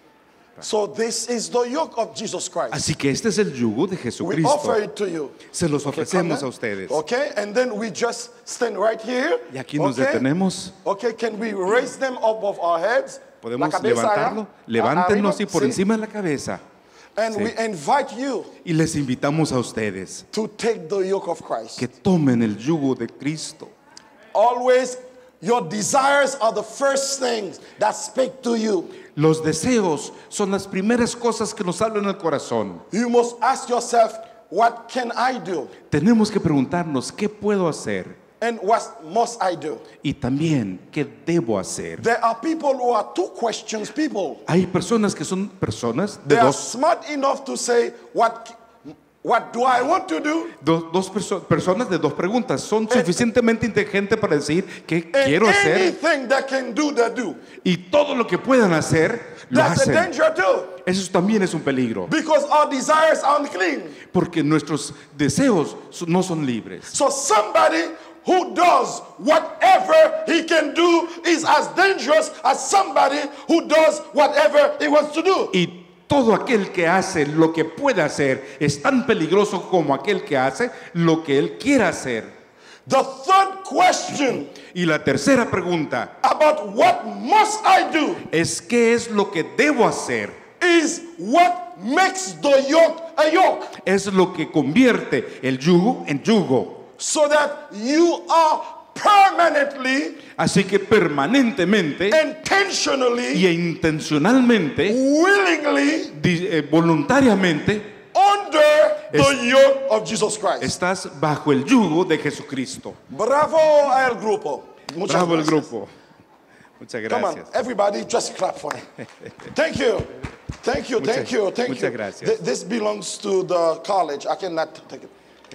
Speaker 6: So this is the yoke of Jesus Christ.
Speaker 7: Así que este es el yugo de
Speaker 6: We
Speaker 7: Jesucristo.
Speaker 6: offer it to you.
Speaker 7: Se los
Speaker 6: Okay,
Speaker 7: ofrecemos
Speaker 6: come
Speaker 7: a ustedes.
Speaker 6: on. Okay, and then we just stand right here.
Speaker 7: Y aquí nos
Speaker 6: Okay?
Speaker 7: detenemos.
Speaker 6: Okay, can we raise them above our heads?
Speaker 7: Podemos
Speaker 6: La cabeza
Speaker 7: levantarlo.
Speaker 6: allá,
Speaker 7: Levántenlo
Speaker 6: arriba,
Speaker 7: así por
Speaker 6: sí.
Speaker 7: encima de la cabeza.
Speaker 6: And
Speaker 7: Sí.
Speaker 6: we invite you
Speaker 7: Y les invitamos a ustedes
Speaker 6: to take the yoke of Christ.
Speaker 7: que tomen el yugo de Cristo.
Speaker 6: Always, your desires are the first things that speak to you.
Speaker 7: Los deseos son las primeras cosas que nos hablan al corazón.
Speaker 6: You must ask yourself, what can I do?
Speaker 7: Tenemos que preguntarnos qué puedo hacer
Speaker 6: And what must I do?
Speaker 7: y también qué debo hacer.
Speaker 6: There are people who are two questions people.
Speaker 7: Hay personas que son personas de
Speaker 6: They are
Speaker 7: dos,
Speaker 6: smart enough to say, what, what do I want to do?
Speaker 7: do- dos perso- personas de dos preguntas. Son suficientemente inteligentes para decir qué
Speaker 6: And
Speaker 7: quiero hacer
Speaker 6: anything that can do, they do.
Speaker 7: y todo lo que puedan hacer lo
Speaker 6: That's a
Speaker 7: hacen.
Speaker 6: danger too.
Speaker 7: Eso también es un peligro
Speaker 6: Because our desires are unclean.
Speaker 7: porque nuestros deseos so- no son libres.
Speaker 6: So somebody who does whatever he can do is as dangerous as somebody who does whatever he wants to do.
Speaker 7: Y todo aquel que hace lo que puede hacer es tan peligroso como aquel que hace lo que él quiera hacer.
Speaker 6: The third question
Speaker 7: Y la tercera pregunta
Speaker 6: about what must I do
Speaker 7: es ¿qué es lo que debo hacer?
Speaker 6: is what makes the yoke a yoke,
Speaker 7: Es lo que convierte el yugo en yugo.
Speaker 6: so that you are permanently,
Speaker 7: Así que permanentemente
Speaker 6: intentionally,
Speaker 7: y intencionalmente,
Speaker 6: willingly
Speaker 7: di- eh, voluntariamente,
Speaker 6: under the
Speaker 7: Es-
Speaker 6: yoke of Jesus Christ.
Speaker 7: estás bajo el yugo de Jesucristo.
Speaker 6: Bravo al grupo. Muchas
Speaker 7: Bravo el
Speaker 6: gracias.
Speaker 7: grupo. Muchas
Speaker 6: Come on,
Speaker 7: gracias.
Speaker 6: everybody, just clap for him. Thank you. Thank you,
Speaker 7: Muchas-
Speaker 6: thank you, thank
Speaker 7: muchas
Speaker 6: you.
Speaker 7: gracias.
Speaker 6: Th- This belongs to the college. I cannot take it.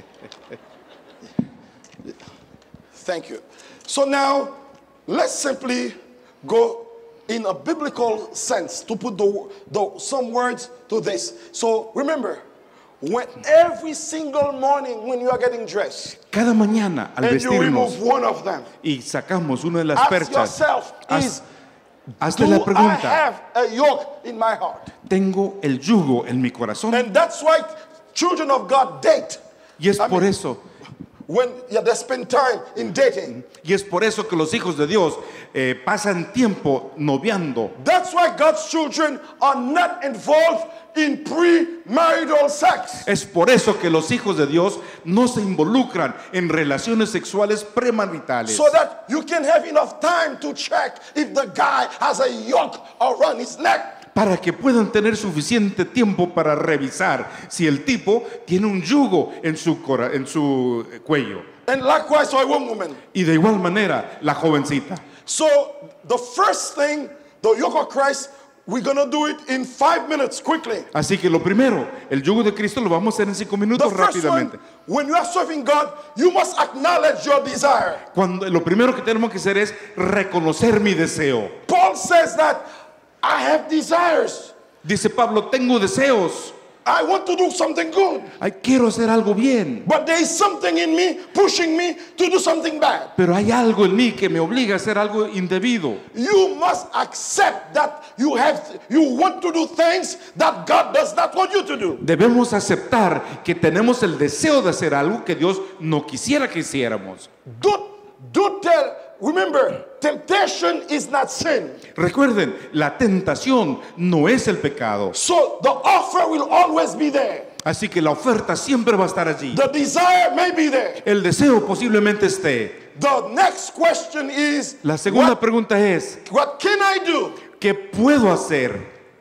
Speaker 6: Thank you. So now, let's simply go in a biblical sense to put the, the, some words to this. So remember, when every single morning when you are getting dressed
Speaker 7: Cada mañana al
Speaker 6: and you remove
Speaker 7: vestirnos
Speaker 6: one of them,
Speaker 7: y sacamos una de las
Speaker 6: ask
Speaker 7: perchas,
Speaker 6: yourself,
Speaker 7: haz-
Speaker 6: is
Speaker 7: hazte
Speaker 6: do
Speaker 7: la
Speaker 6: I
Speaker 7: pregunta,
Speaker 6: have a yoke in my heart?
Speaker 7: ¿tengo el yugo en mi corazón?
Speaker 6: And that's why children of God date.
Speaker 7: Y es
Speaker 6: I
Speaker 7: por
Speaker 6: mean,
Speaker 7: eso,
Speaker 6: when yeah, they spend time in dating.
Speaker 7: y es por eso que los hijos de Dios eh, pasan tiempo noviando.
Speaker 6: That's why God's children are not involved in premarital sex.
Speaker 7: Es por eso que los hijos de Dios no se involucran en relaciones sexuales premaritales.
Speaker 6: So that you can have enough time to check if the guy has a yoke around his neck.
Speaker 7: Para que puedan tener suficiente tiempo para revisar si el tipo tiene un yugo en su, cora- en su eh, cuello.
Speaker 6: And likewise for a woman.
Speaker 7: Y de igual manera, la jovencita.
Speaker 6: So the first thing, the yoke of Christ, we're going to do it in five minutes quickly.
Speaker 7: Así que lo primero, el yugo de Cristo lo vamos a hacer en cinco
Speaker 6: The
Speaker 7: minutos
Speaker 6: first
Speaker 7: rápidamente.
Speaker 6: one, when you are serving God, you must acknowledge your desire.
Speaker 7: Cuando, lo primero que tenemos que hacer es reconocer mi deseo.
Speaker 6: Paul says that I have desires.
Speaker 7: Dice Pablo, tengo deseos.
Speaker 6: I want to do something good.
Speaker 7: Ay, quiero hacer algo bien.
Speaker 6: But there is something in me pushing me to do something bad.
Speaker 7: Pero hay algo en mí que me obliga a hacer algo indebido.
Speaker 6: You must accept that you have you want to do things that God does not want you to do.
Speaker 7: Debemos aceptar que tenemos el deseo de hacer algo que Dios no quisiera que hiciéramos.
Speaker 6: Don't don't tell. Remember, temptation is not sin.
Speaker 7: Recuerden, la tentación no es el pecado.
Speaker 6: So the offer will always be there.
Speaker 7: Así que la oferta siempre va a estar allí.
Speaker 6: The desire may be there.
Speaker 7: El deseo posiblemente esté.
Speaker 6: The next question is,
Speaker 7: La segunda
Speaker 6: what,
Speaker 7: pregunta es,
Speaker 6: what can I do?
Speaker 7: ¿qué puedo hacer?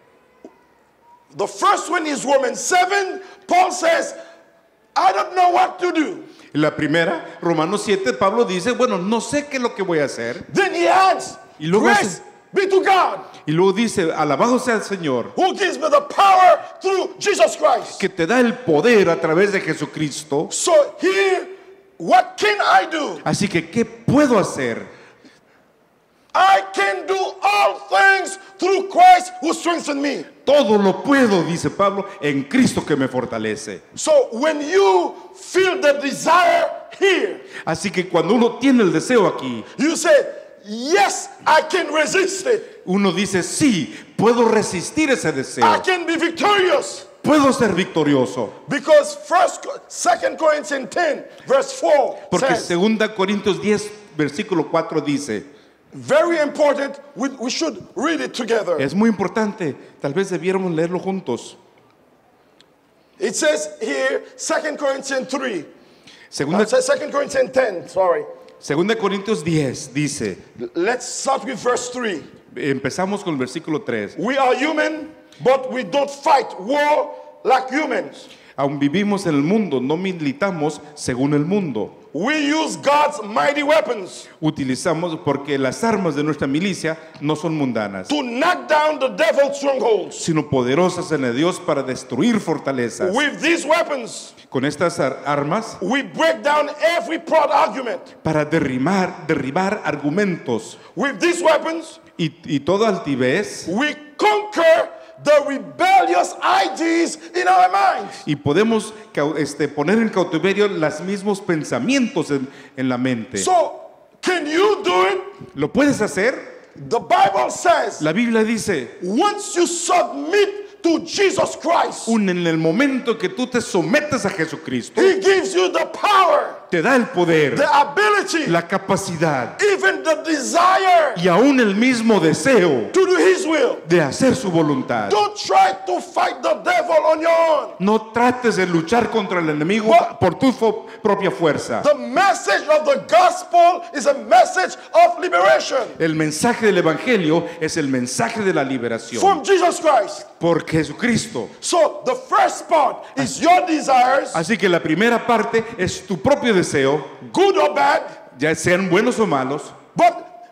Speaker 6: The first one is Romans seven. Paul says, I don't know what to do.
Speaker 7: La primera, Romanos siete, Pablo dice, bueno, no sé qué es lo que voy a hacer.
Speaker 6: Then he adds,
Speaker 7: Y luego
Speaker 6: praise
Speaker 7: hace-
Speaker 6: be to God,
Speaker 7: Y luego dice, alabado sea el Señor,
Speaker 6: who gives me the power through Jesus Christ.
Speaker 7: que te da el poder a través de Jesucristo.
Speaker 6: So here, what can I do?
Speaker 7: Así que, ¿qué puedo hacer?
Speaker 6: I can do all things through Christ who strengthens me.
Speaker 7: Todo lo puedo, dice Pablo, en Cristo que me fortalece.
Speaker 6: So when you feel the desire here,
Speaker 7: Así que cuando uno tiene el deseo aquí,
Speaker 6: you say, yes, I can resist it.
Speaker 7: uno dice, sí, puedo resistir ese
Speaker 6: I
Speaker 7: deseo.
Speaker 6: can be victorious.
Speaker 7: Puedo ser victorioso.
Speaker 6: Because first, Second Corinthians ten, verse four
Speaker 7: Porque
Speaker 6: says,
Speaker 7: segunda Corintios diez, versículo cuatro dice,
Speaker 6: very important, we, we should read it together.
Speaker 7: es muy importante, tal vez debiéramos leerlo juntos.
Speaker 6: It says here, Second Corinthians three,
Speaker 7: Segunda,
Speaker 6: uh, Second Corinthians ten, sorry.
Speaker 7: segunda Corintios diez dice,
Speaker 6: Let's start with verse three.
Speaker 7: empezamos con el versículo tres.
Speaker 6: We are human, but we don't fight war like humans.
Speaker 7: Aún vivimos en el mundo, no militamos según el mundo.
Speaker 6: We use God's mighty weapons
Speaker 7: Utilizamos porque las armas de nuestra milicia no son mundanas,
Speaker 6: to knock down the devil's strongholds.
Speaker 7: sino poderosas en el Dios para destruir fortalezas.
Speaker 6: With these weapons,
Speaker 7: Con estas ar- armas,
Speaker 6: we break down every proud argument.
Speaker 7: para derribar, derribar argumentos
Speaker 6: With these weapons,
Speaker 7: y, y toda altivez,
Speaker 6: we conquer the rebellious ideas in our minds.
Speaker 7: y podemos cau- este, poner en cautiverio los mismos pensamientos en, en la mente.
Speaker 6: So, can you do it?
Speaker 7: ¿Lo puedes hacer?
Speaker 6: The Bible says,
Speaker 7: La Biblia dice,
Speaker 6: once you submit to Jesus Christ,
Speaker 7: un, en el momento que tú te sometes a Jesucristo,
Speaker 6: He gives you the power,
Speaker 7: te da el poder,
Speaker 6: the ability,
Speaker 7: la capacidad
Speaker 6: even the desire
Speaker 7: y aún el mismo deseo
Speaker 6: to do His will.
Speaker 7: de hacer su voluntad.
Speaker 6: Don't try to fight the devil on your own.
Speaker 7: No trates de luchar contra el enemigo
Speaker 6: What?
Speaker 7: por tu fo- propia fuerza.
Speaker 6: The message of the gospel is a message of liberation
Speaker 7: El mensaje del Evangelio es el mensaje de la liberación
Speaker 6: from Jesus Christ.
Speaker 7: por Jesucristo.
Speaker 6: So the first part is your desires,
Speaker 7: Así que la primera parte es tu propio deseo,
Speaker 6: good or bad,
Speaker 7: ya sean buenos o malos.
Speaker 6: but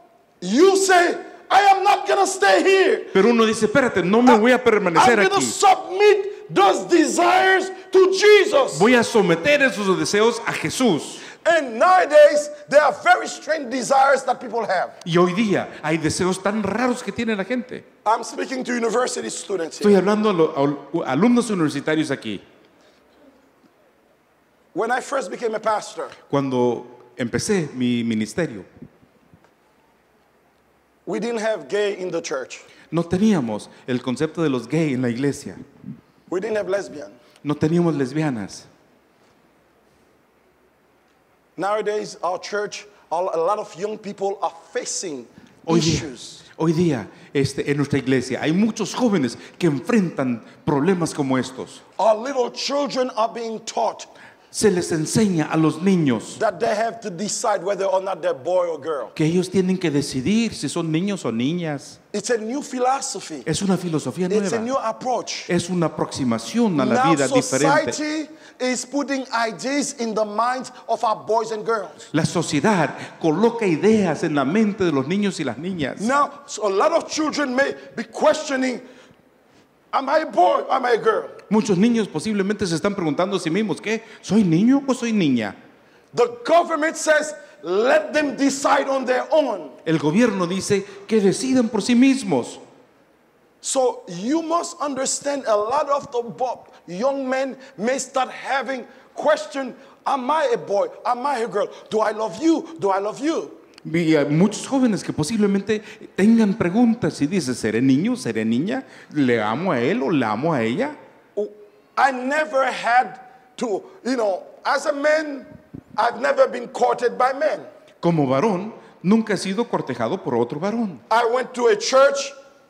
Speaker 6: you say, I am not going to stay here.
Speaker 7: Pero uno dice, espérate, no me voy a permanecer
Speaker 6: I'm going to
Speaker 7: aquí.
Speaker 6: submit those desires to Jesus.
Speaker 7: Voy a someter esos deseos a Jesús.
Speaker 6: And nowadays, there are very strange desires that people have.
Speaker 7: Y hoy día hay deseos tan raros que tiene la gente.
Speaker 6: I'm speaking to university students
Speaker 7: Estoy
Speaker 6: here.
Speaker 7: hablando a, lo- a alumnos universitarios aquí.
Speaker 6: When I first became a pastor,
Speaker 7: Cuando empecé mi ministerio,
Speaker 6: we didn't have gay in the church.
Speaker 7: no teníamos el concepto de los gay en la iglesia.
Speaker 6: We didn't have lesbian.
Speaker 7: No teníamos lesbianas.
Speaker 6: Nowadays, our church, all, a lot of young people are facing
Speaker 7: Hoy día,
Speaker 6: issues.
Speaker 7: hoy día este, en nuestra iglesia hay muchos jóvenes que enfrentan problemas como estos.
Speaker 6: Our little children are being taught
Speaker 7: Se les enseña a los niños
Speaker 6: that they have to decide whether or not they're boy or girl.
Speaker 7: que ellos tienen que decidir si son niños o niñas.
Speaker 6: It's a new philosophy.
Speaker 7: Es una filosofía
Speaker 6: It's a
Speaker 7: nueva.
Speaker 6: new approach.
Speaker 7: Es una aproximación a la
Speaker 6: Now
Speaker 7: vida diferente.
Speaker 6: society is putting ideas in the minds of our boys and girls.
Speaker 7: La sociedad coloca ideas en la mente de los niños y las niñas.
Speaker 6: Now, so a lot of children may be questioning, am I a boy, am I a girl?
Speaker 7: Muchos niños posiblemente se están preguntando a sí mismos, ¿qué? ¿Soy niño o soy niña?
Speaker 6: The government says, let them decide on their own.
Speaker 7: El gobierno dice que decidan por sí mismos.
Speaker 6: So you must understand a lot of the bo- young men may start having question, am I a boy, am I a girl? Do I love you, do I love you?
Speaker 7: Y hay muchos jóvenes que posiblemente tengan preguntas y dicen, ¿seré niño, seré niña? ¿Le amo a él o la amo a ella?
Speaker 6: I never had to, you know, as a man, I've never been courted by men.
Speaker 7: Como varón, nunca he sido cortejado por otro varón.
Speaker 6: I went to a church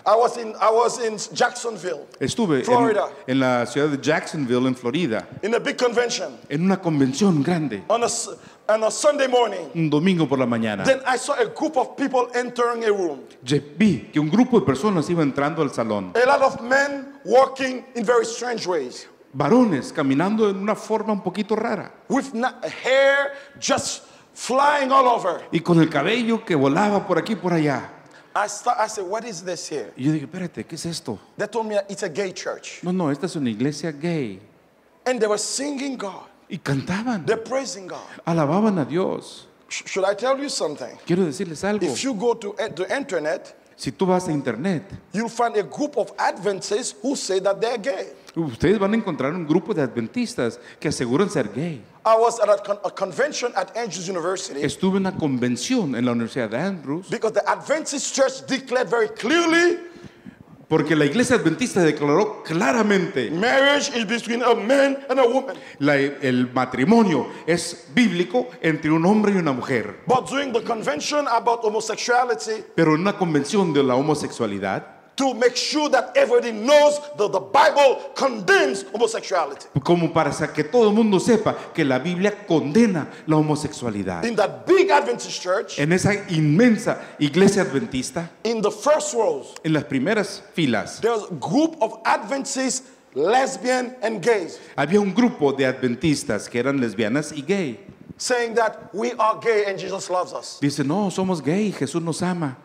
Speaker 6: I was in, I was in Jacksonville,
Speaker 7: Estuve en,
Speaker 6: Florida,
Speaker 7: en la ciudad de Jacksonville, en Florida,
Speaker 6: in a big convention
Speaker 7: en una convención grande,
Speaker 6: on a, s- on a Sunday morning.
Speaker 7: un domingo por la mañana.
Speaker 6: Then I saw a group of people entering a room.
Speaker 7: Ye- Vi que un grupo de personas iba entrando al salón.
Speaker 6: A lot of men walking in very strange ways,
Speaker 7: Varones caminando en una forma un poquito rara.
Speaker 6: with na- hair just flying all over.
Speaker 7: Y con el cabello que volaba por aquí y por allá.
Speaker 6: I, start, I said, what is this here?
Speaker 7: Y yo dije, espérate, ¿qué es esto?
Speaker 6: They told me it's a gay church.
Speaker 7: No, no, esta es una iglesia gay.
Speaker 6: And they were singing God.
Speaker 7: Y cantaban,
Speaker 6: They're praising God.
Speaker 7: alababan a Dios.
Speaker 6: Sh- should I tell you something?
Speaker 7: Quiero decirles algo.
Speaker 6: If you go to uh, the internet,
Speaker 7: Si tú vas a internet,
Speaker 6: you'll find a group of Adventists who say that they're gay.
Speaker 7: ustedes van a encontrar un grupo de adventistas que aseguran ser gay.
Speaker 6: I was at a, con- a convention at Andrews University
Speaker 7: Estuve en una convención en la Universidad de Andrews
Speaker 6: because the Adventist church declared very clearly
Speaker 7: porque la iglesia adventista declaró claramente
Speaker 6: marriage is between a man and a woman.
Speaker 7: la- el matrimonio es bíblico entre un hombre y una mujer.
Speaker 6: But during the convention about homosexuality,
Speaker 7: Pero en una convención de la homosexualidad,
Speaker 6: to make sure that everybody knows that the Bible condemns homosexuality.
Speaker 7: como para sa- que todo el mundo sepa que la Biblia condena la homosexualidad.
Speaker 6: In that big Adventist church,
Speaker 7: En esa inmensa iglesia adventista,
Speaker 6: in the first rows,
Speaker 7: en las primeras filas,
Speaker 6: there's a group of Adventists, lesbian and gays,
Speaker 7: había un grupo de adventistas que eran lesbianas y gay.
Speaker 6: saying that we are gay and Jesus loves us.
Speaker 7: Dice, no, somos gay, Jesús nos ama.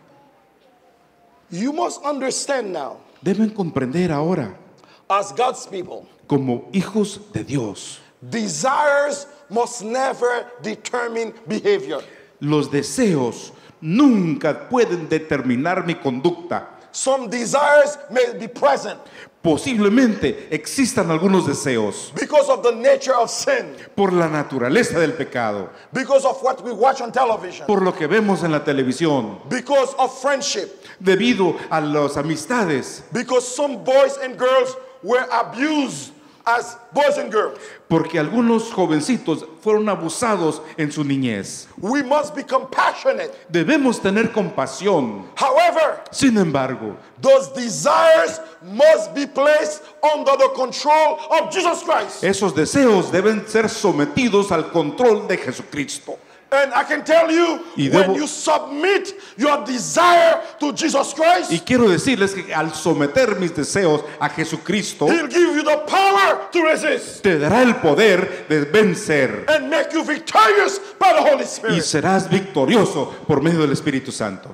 Speaker 6: You must understand now,
Speaker 7: Deben comprender ahora,
Speaker 6: as God's people,
Speaker 7: como hijos de Dios,
Speaker 6: desires must never determine behavior.
Speaker 7: los deseos nunca pueden determinar mi conducta.
Speaker 6: Some desires may be present
Speaker 7: Posiblemente existan algunos deseos
Speaker 6: because of the nature of sin,
Speaker 7: por la naturaleza del pecado,
Speaker 6: because of what we watch on television,
Speaker 7: por lo que vemos en la televisión,
Speaker 6: because of friendship,
Speaker 7: debido a las amistades,
Speaker 6: because some boys and girls were abused as boys and girls.
Speaker 7: porque algunos jovencitos fueron abusados en su niñez.
Speaker 6: We must be compassionate.
Speaker 7: Debemos tener compasión.
Speaker 6: However,
Speaker 7: Sin embargo,
Speaker 6: those desires must be placed under the control of Jesus Christ.
Speaker 7: esos deseos deben ser sometidos al control de Jesucristo.
Speaker 6: And I can tell you,
Speaker 7: Y
Speaker 6: when
Speaker 7: debo-
Speaker 6: you submit your desire to Jesus Christ,
Speaker 7: Y quiero decirles que al someter mis deseos a Jesucristo,
Speaker 6: He'll give you the power to resist
Speaker 7: te dará el poder de vencer
Speaker 6: and make you victorious by the Holy
Speaker 7: y
Speaker 6: Spirit.
Speaker 7: serás victorioso por medio del Espíritu Santo.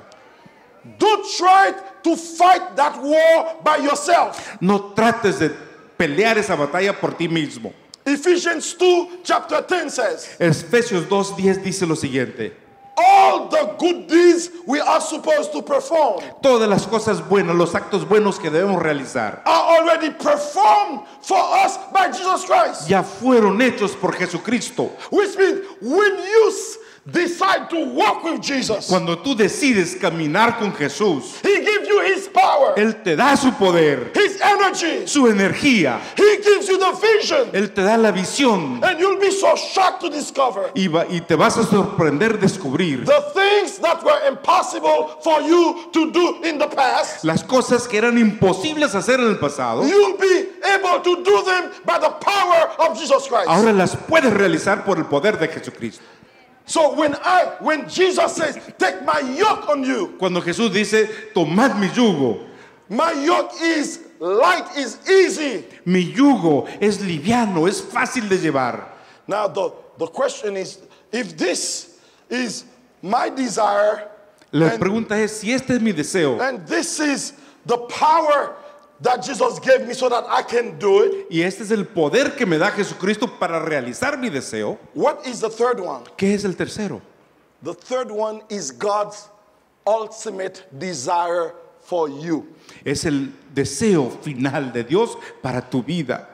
Speaker 6: Don't try to fight that war by yourself.
Speaker 7: No trates de pelear esa batalla por ti mismo.
Speaker 6: Ephesians two chapter ten says,
Speaker 7: Efesios dos diez dice lo siguiente:
Speaker 6: all the good deeds we are supposed to perform
Speaker 7: todas las cosas buenas, los actos buenos que debemos realizar,
Speaker 6: are already performed for us by Jesus Christ.
Speaker 7: ya fueron hechos por Jesucristo.
Speaker 6: Which means when you s- decide to walk with Jesus,
Speaker 7: Cuando tú decides caminar con Jesús,
Speaker 6: He gives you His power,
Speaker 7: Él te da su poder,
Speaker 6: His energy.
Speaker 7: su energía,
Speaker 6: He gives you the vision.
Speaker 7: Él te da la visión
Speaker 6: And you'll be so shocked to discover
Speaker 7: y, va- y te vas a sorprender descubrir
Speaker 6: the things that were impossible for you to do in the past.
Speaker 7: las cosas que eran imposibles hacer en el pasado.
Speaker 6: You'll be able to do them by the power of Jesus Christ.
Speaker 7: Ahora las puedes realizar por el poder de Jesucristo.
Speaker 6: So when I, when Jesus says, take my yoke on you,
Speaker 7: Cuando Jesús dice, tomad mi yugo,
Speaker 6: my yoke is light, is easy.
Speaker 7: mi yugo es liviano, es fácil de llevar.
Speaker 6: Now the, the question is, if this is my desire,
Speaker 7: La
Speaker 6: and,
Speaker 7: pregunta es, si este es mi deseo
Speaker 6: and this is the power that Jesus gave me so that I can do it,
Speaker 7: y este es el poder que me da Jesucristo para realizar mi deseo,
Speaker 6: what is the third one?
Speaker 7: ¿qué es el tercero?
Speaker 6: The third one is God's ultimate desire for you.
Speaker 7: Es el deseo final de Dios para tu vida.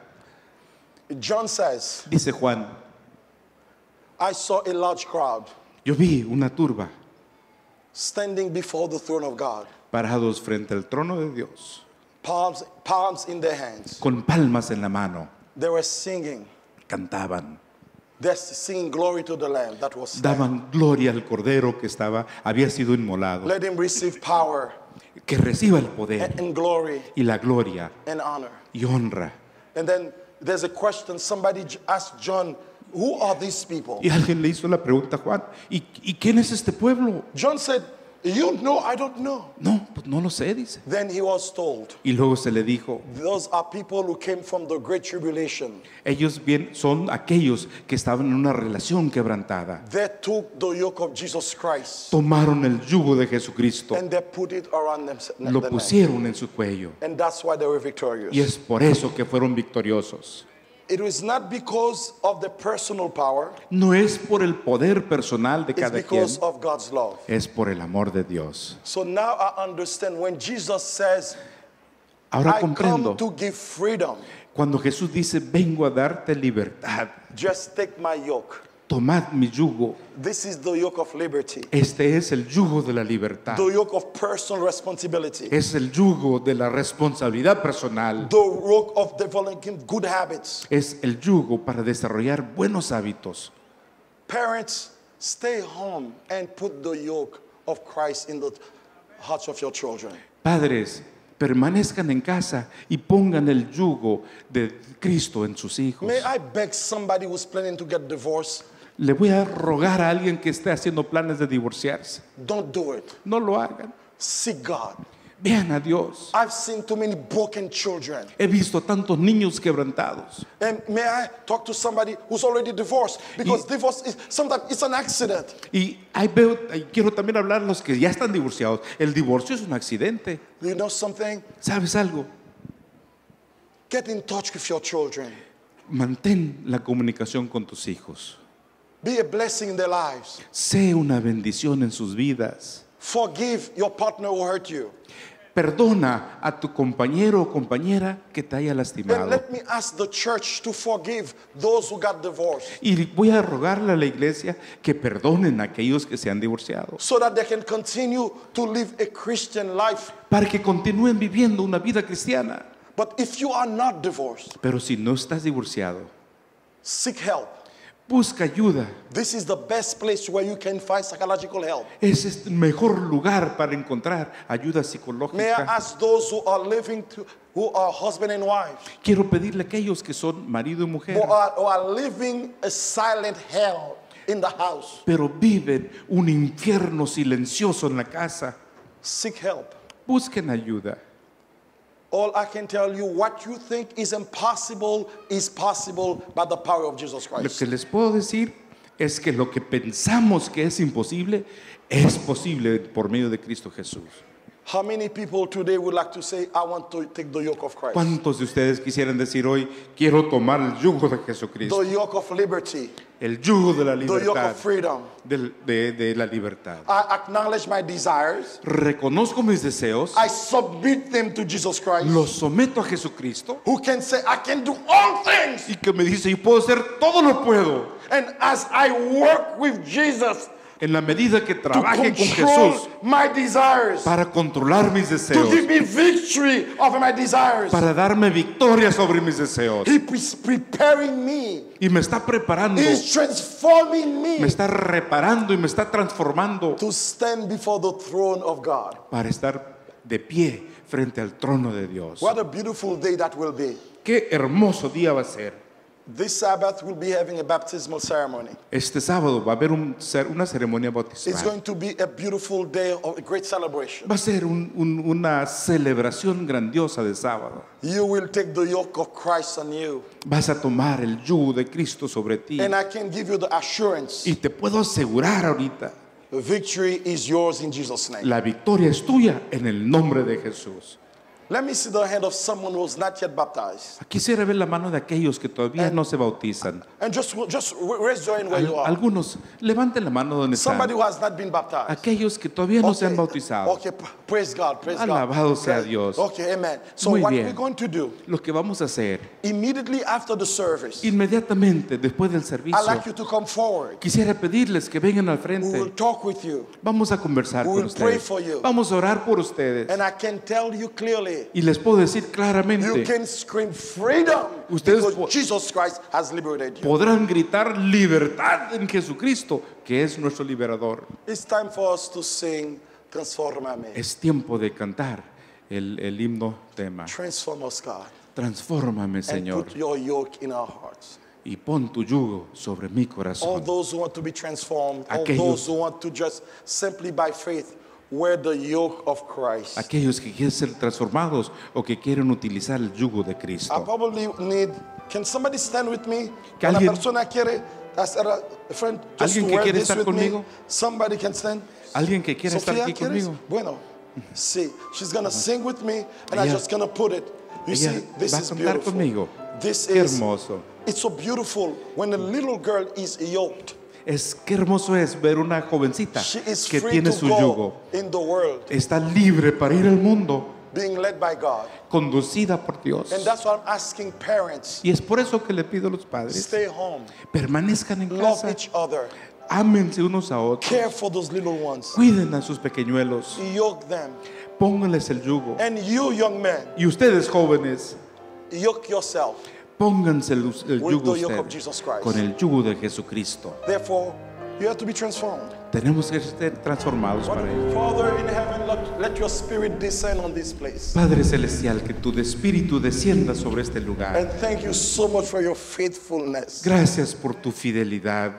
Speaker 6: John says,
Speaker 7: Dice Juan,
Speaker 6: I saw a large crowd
Speaker 7: yo vi una turba
Speaker 6: standing before the throne of God,
Speaker 7: parados frente al trono de Dios,
Speaker 6: palms, palms in their hands.
Speaker 7: con palmas en la mano,
Speaker 6: They were singing,
Speaker 7: cantaban,
Speaker 6: they're singing glory to the Lamb that was slain.
Speaker 7: daban gloria al Cordero que estaba, había sido inmolado.
Speaker 6: Let him receive power
Speaker 7: Que reciba el poder
Speaker 6: and, and glory
Speaker 7: y la gloria
Speaker 6: and honor.
Speaker 7: y honra.
Speaker 6: And then there's a question. Somebody j- asked John, who are these people?
Speaker 7: Y alguien le hizo la pregunta a Juan, ¿y, ¿y quién es este pueblo?
Speaker 6: John said, you know, I don't know.
Speaker 7: No, pues no lo sé, dice.
Speaker 6: Then he was told,
Speaker 7: Y luego se le dijo,
Speaker 6: those are people who came from the great tribulation.
Speaker 7: ellos bien, son aquellos que estaban en una relación quebrantada.
Speaker 6: They took the yoke of Jesus Christ
Speaker 7: Tomaron el yugo de Jesucristo,
Speaker 6: and they put it around them.
Speaker 7: lo pusieron en su cuello.
Speaker 6: And that's why they were victorious.
Speaker 7: Y es por eso que fueron victoriosos.
Speaker 6: It was not because of the personal power,
Speaker 7: No es por el poder personal de
Speaker 6: it's
Speaker 7: cada quien,
Speaker 6: because of God's love.
Speaker 7: es por el amor de Dios.
Speaker 6: So now I understand when Jesus says,
Speaker 7: Ahora
Speaker 6: I come
Speaker 7: comprendo,
Speaker 6: to give freedom,
Speaker 7: cuando Jesús dice, vengo a darte libertad,
Speaker 6: just take my yoke.
Speaker 7: tomad mi yugo.
Speaker 6: This is the yoke of liberty,
Speaker 7: Este es el yugo de la libertad.
Speaker 6: the yoke of personal responsibility,
Speaker 7: Es el yugo de la responsabilidad personal.
Speaker 6: the yoke of developing good habits.
Speaker 7: Es el yugo para desarrollar buenos hábitos.
Speaker 6: Parents, stay home and put the yoke of Christ in the hearts of your children.
Speaker 7: Padres, permanezcan en casa y pongan el yugo de Cristo en sus hijos.
Speaker 6: May I beg somebody who's planning to get divorced,
Speaker 7: Le voy a rogar a alguien que esté haciendo planes de divorciarse.
Speaker 6: don't do it.
Speaker 7: No lo hagan.
Speaker 6: Seek God.
Speaker 7: Vean a Dios.
Speaker 6: I've seen too many broken children.
Speaker 7: He visto tantos niños quebrantados.
Speaker 6: And may I talk to somebody who's already divorced? Because divorce is sometimes it's an accident.
Speaker 7: Y ahí veo, ahí quiero también hablar a los que ya están divorciados. El divorcio es un accidente.
Speaker 6: You know something?
Speaker 7: ¿Sabes algo?
Speaker 6: Get in touch with your children.
Speaker 7: Mantén la comunicación con tus hijos.
Speaker 6: Be a blessing in their lives.
Speaker 7: Sé una bendición en sus vidas.
Speaker 6: Forgive your partner who hurt you.
Speaker 7: Perdona a tu compañero o compañera que te haya
Speaker 6: And
Speaker 7: lastimado.
Speaker 6: let me ask the church to forgive those who got divorced
Speaker 7: Y voy a rogarle a la iglesia que perdonen a aquellos que se han divorciado,
Speaker 6: so that they can continue to live a Christian life.
Speaker 7: para que continúen viviendo una vida cristiana.
Speaker 6: But if you are not divorced,
Speaker 7: Pero si no estás divorciado,
Speaker 6: seek help.
Speaker 7: busca ayuda.
Speaker 6: This is the best place where you can find psychological help.
Speaker 7: Ese es el mejor lugar para encontrar ayuda
Speaker 6: May I
Speaker 7: psicológica.
Speaker 6: ask those who are living, to, who are husband and wife,
Speaker 7: Quiero pedirle a aquellos que son marido y mujer,
Speaker 6: who are, who are living a silent hell in the house,
Speaker 7: pero viven un infierno silencioso en la casa,
Speaker 6: seek help.
Speaker 7: busquen ayuda.
Speaker 6: All I can tell you, what you think is impossible is possible by the power of Jesus
Speaker 7: Lo
Speaker 6: Christ.
Speaker 7: que les puedo decir es que lo que pensamos que es imposible es posible por medio de Cristo Jesús.
Speaker 6: How many people today would like to say, I want to take the yoke of Christ?
Speaker 7: ¿Cuántos de ustedes quisieran decir hoy, quiero tomar el yugo de Jesucristo?
Speaker 6: The yoke of liberty,
Speaker 7: El yugo de la
Speaker 6: the yoke
Speaker 7: libertad.
Speaker 6: of freedom.
Speaker 7: del- De, de la libertad.
Speaker 6: I acknowledge my desires.
Speaker 7: Reconozco mis deseos,
Speaker 6: I submit them to Jesus Christ,
Speaker 7: los someto a Jesucristo
Speaker 6: who can say, I can do all things.
Speaker 7: y que me dice, yo puedo hacer todo lo puedo.
Speaker 6: And as I work with Jesus
Speaker 7: En la medida que
Speaker 6: to
Speaker 7: trabaje con
Speaker 6: control
Speaker 7: Jesús
Speaker 6: my desires,
Speaker 7: para controlar mis
Speaker 6: to
Speaker 7: deseos,
Speaker 6: give me victory over my desires,
Speaker 7: para darme victoria sobre mis deseos.
Speaker 6: He is preparing me.
Speaker 7: Y me está preparando,
Speaker 6: He is transforming
Speaker 7: me
Speaker 6: me
Speaker 7: está reparando y me está transformando
Speaker 6: to stand before the throne of God.
Speaker 7: para estar de pie frente al trono de Dios.
Speaker 6: What a beautiful day that will be.
Speaker 7: Qué hermoso día va a ser.
Speaker 6: This Sabbath we'll be having a baptismal ceremony.
Speaker 7: Este sábado va a haber un cer- una ceremonia
Speaker 6: It's
Speaker 7: bautismal.
Speaker 6: going to be a beautiful day of a great celebration.
Speaker 7: Va a ser un- un- una celebración grandiosa de sábado.
Speaker 6: You will take the yoke of Christ on you.
Speaker 7: Vas a tomar el yugo de Cristo sobre ti.
Speaker 6: And I can give you the assurance,
Speaker 7: Y te puedo asegurar ahorita,
Speaker 6: victory is yours in Jesus' name.
Speaker 7: la victoria es tuya en el nombre de Jesús.
Speaker 6: Let me see the hand of someone who's not yet baptized.
Speaker 7: Quisiera ver la mano de aquellos que todavía no se bautizan.
Speaker 6: And just, just raise your hand where you
Speaker 7: Al-
Speaker 6: are.
Speaker 7: algunos, levanten la mano donde están.
Speaker 6: Somebody who has not been baptized.
Speaker 7: Aquellos que todavía no se han
Speaker 6: Okay,
Speaker 7: bautizado.
Speaker 6: okay, p- praise God, praise
Speaker 7: Alabado
Speaker 6: God.
Speaker 7: sea
Speaker 6: Praise-
Speaker 7: Dios.
Speaker 6: Okay, amen. So
Speaker 7: Muy
Speaker 6: what
Speaker 7: bien.
Speaker 6: we're going to do,
Speaker 7: Lo que vamos a hacer,
Speaker 6: immediately after the service,
Speaker 7: inmediatamente después del
Speaker 6: I'd
Speaker 7: servicio,
Speaker 6: like you to come forward.
Speaker 7: quisiera pedirles que vengan al
Speaker 6: We
Speaker 7: frente.
Speaker 6: will talk with you.
Speaker 7: Vamos a conversar
Speaker 6: We
Speaker 7: con
Speaker 6: will pray
Speaker 7: ustedes.
Speaker 6: for you.
Speaker 7: Vamos a orar por ustedes.
Speaker 6: And I can tell you clearly, clearly.
Speaker 7: Y les puedo decir
Speaker 6: You
Speaker 7: claramente,
Speaker 6: can scream freedom
Speaker 7: Ustedes
Speaker 6: because
Speaker 7: po-
Speaker 6: Jesus Christ has liberated you.
Speaker 7: podrán gritar libertad en Jesucristo, que es nuestro liberador.
Speaker 6: It's time for us to sing Transfórmame.
Speaker 7: Es tiempo de cantar el, el himno tema.
Speaker 6: Transform us, God.
Speaker 7: Transfórmame,
Speaker 6: And
Speaker 7: Señor,
Speaker 6: put your yoke in our hearts.
Speaker 7: y pon tu yugo sobre mi
Speaker 6: All
Speaker 7: corazón.
Speaker 6: those who want to be transformed, all
Speaker 7: Aquellos-
Speaker 6: those who want to just simply by faith wear the yoke of Christ.
Speaker 7: Aquellos que quieren ser transformados o que quieren utilizar el yugo de
Speaker 6: I
Speaker 7: Cristo.
Speaker 6: probably need, can somebody stand with me?
Speaker 7: Que
Speaker 6: Una
Speaker 7: alguien-
Speaker 6: persona quiere hacer a a friend just
Speaker 7: ¿Alguien
Speaker 6: to
Speaker 7: que
Speaker 6: wear
Speaker 7: quiere
Speaker 6: this
Speaker 7: estar
Speaker 6: with me?
Speaker 7: conmigo?
Speaker 6: Somebody can stand.
Speaker 7: Alguien que quiera estar
Speaker 6: Sofía,
Speaker 7: aquí
Speaker 6: ¿quieres?
Speaker 7: conmigo.
Speaker 6: Bueno, sí, she's gonna sing with me and I'm
Speaker 7: Ella-
Speaker 6: just gonna put it. You
Speaker 7: ella
Speaker 6: see, this
Speaker 7: va a
Speaker 6: is
Speaker 7: cantar
Speaker 6: beautiful.
Speaker 7: conmigo.
Speaker 6: This
Speaker 7: Qué
Speaker 6: is,
Speaker 7: hermoso.
Speaker 6: it's so beautiful when a little girl is yoked.
Speaker 7: Es qué hermoso es ver una jovencita
Speaker 6: She is
Speaker 7: que
Speaker 6: free
Speaker 7: tiene
Speaker 6: to
Speaker 7: su
Speaker 6: go
Speaker 7: yugo.
Speaker 6: in the world,
Speaker 7: Está libre para ir al mundo,
Speaker 6: being led by God.
Speaker 7: conducida por Dios.
Speaker 6: And that's why I'm asking parents,
Speaker 7: Y es por eso que le pido a los padres,
Speaker 6: stay home,
Speaker 7: permanezcan en
Speaker 6: love
Speaker 7: casa,
Speaker 6: each other,
Speaker 7: ámense unos a otros,
Speaker 6: care for those little ones,
Speaker 7: cuiden a sus pequeñuelos,
Speaker 6: yoke them.
Speaker 7: pónganles el yugo.
Speaker 6: And you, young men,
Speaker 7: Y ustedes jóvenes,
Speaker 6: yoke yourself.
Speaker 7: pónganse el, el
Speaker 6: With
Speaker 7: yugo
Speaker 6: the yoke of
Speaker 7: ustedes
Speaker 6: Jesus Christ.
Speaker 7: con el yugo de Jesucristo.
Speaker 6: Therefore, you have to be transformed.
Speaker 7: Tenemos que ser transformados para ello.
Speaker 6: Father in heaven, let, let your spirit descend on this place.
Speaker 7: Padre Celestial, que tu espíritu descienda sobre este lugar.
Speaker 6: And thank you so much for your faithfulness.
Speaker 7: Gracias por tu fidelidad.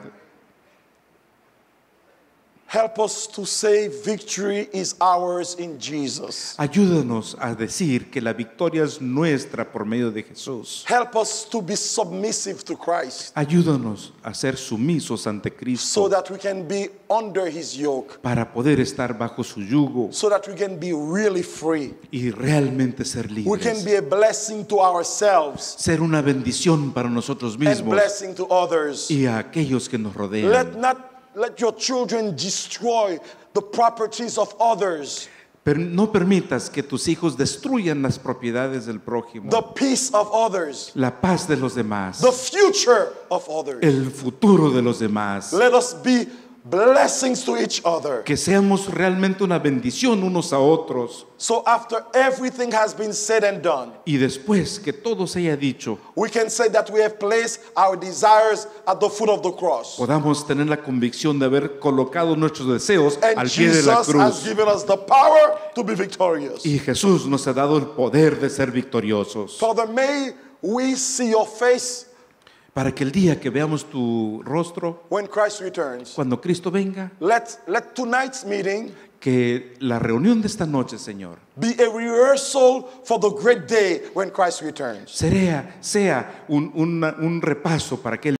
Speaker 6: Help us to say victory is ours in Jesus.
Speaker 7: Ayúdanos a decir que la victoria es nuestra por medio de Jesús.
Speaker 6: Help us to be submissive to Christ
Speaker 7: Ayúdanos a ser sumisos ante
Speaker 6: so
Speaker 7: Cristo
Speaker 6: that we can be under his yoke,
Speaker 7: para poder estar bajo su yugo
Speaker 6: so that we can be really free.
Speaker 7: y realmente ser
Speaker 6: We can
Speaker 7: libres.
Speaker 6: be a blessing to ourselves
Speaker 7: Ser una bendición para nosotros
Speaker 6: and
Speaker 7: mismos
Speaker 6: blessing to others.
Speaker 7: y a aquellos que nos
Speaker 6: Let
Speaker 7: rodean.
Speaker 6: not let your children destroy the properties of others,
Speaker 7: Pero no permitas que tus hijos destruyan las propiedades del prójimo,
Speaker 6: the peace of others,
Speaker 7: la paz de los demás,
Speaker 6: the future of others.
Speaker 7: el futuro de los demás.
Speaker 6: Let us be blessings to each other.
Speaker 7: Que seamos realmente una bendición unos a otros.
Speaker 6: So after everything has been said and done,
Speaker 7: Y después que todo se haya dicho,
Speaker 6: we can say that we have placed our desires at the foot of the cross.
Speaker 7: podamos tener la convicción de haber colocado nuestros deseos
Speaker 6: And
Speaker 7: al pie de
Speaker 6: Jesus
Speaker 7: la
Speaker 6: has
Speaker 7: cruz.
Speaker 6: given us the power to be victorious.
Speaker 7: Y Jesús nos ha dado el poder de ser victoriosos.
Speaker 6: Father, may we see your face
Speaker 7: Para que el día que veamos tu rostro,
Speaker 6: when Christ returns.
Speaker 7: cuando Cristo venga,
Speaker 6: Let, let tonight's meeting
Speaker 7: que la reunión de esta noche, Señor,
Speaker 6: be a rehearsal for the great day when Christ returns.
Speaker 7: sea, sea un, una- un repaso para aquel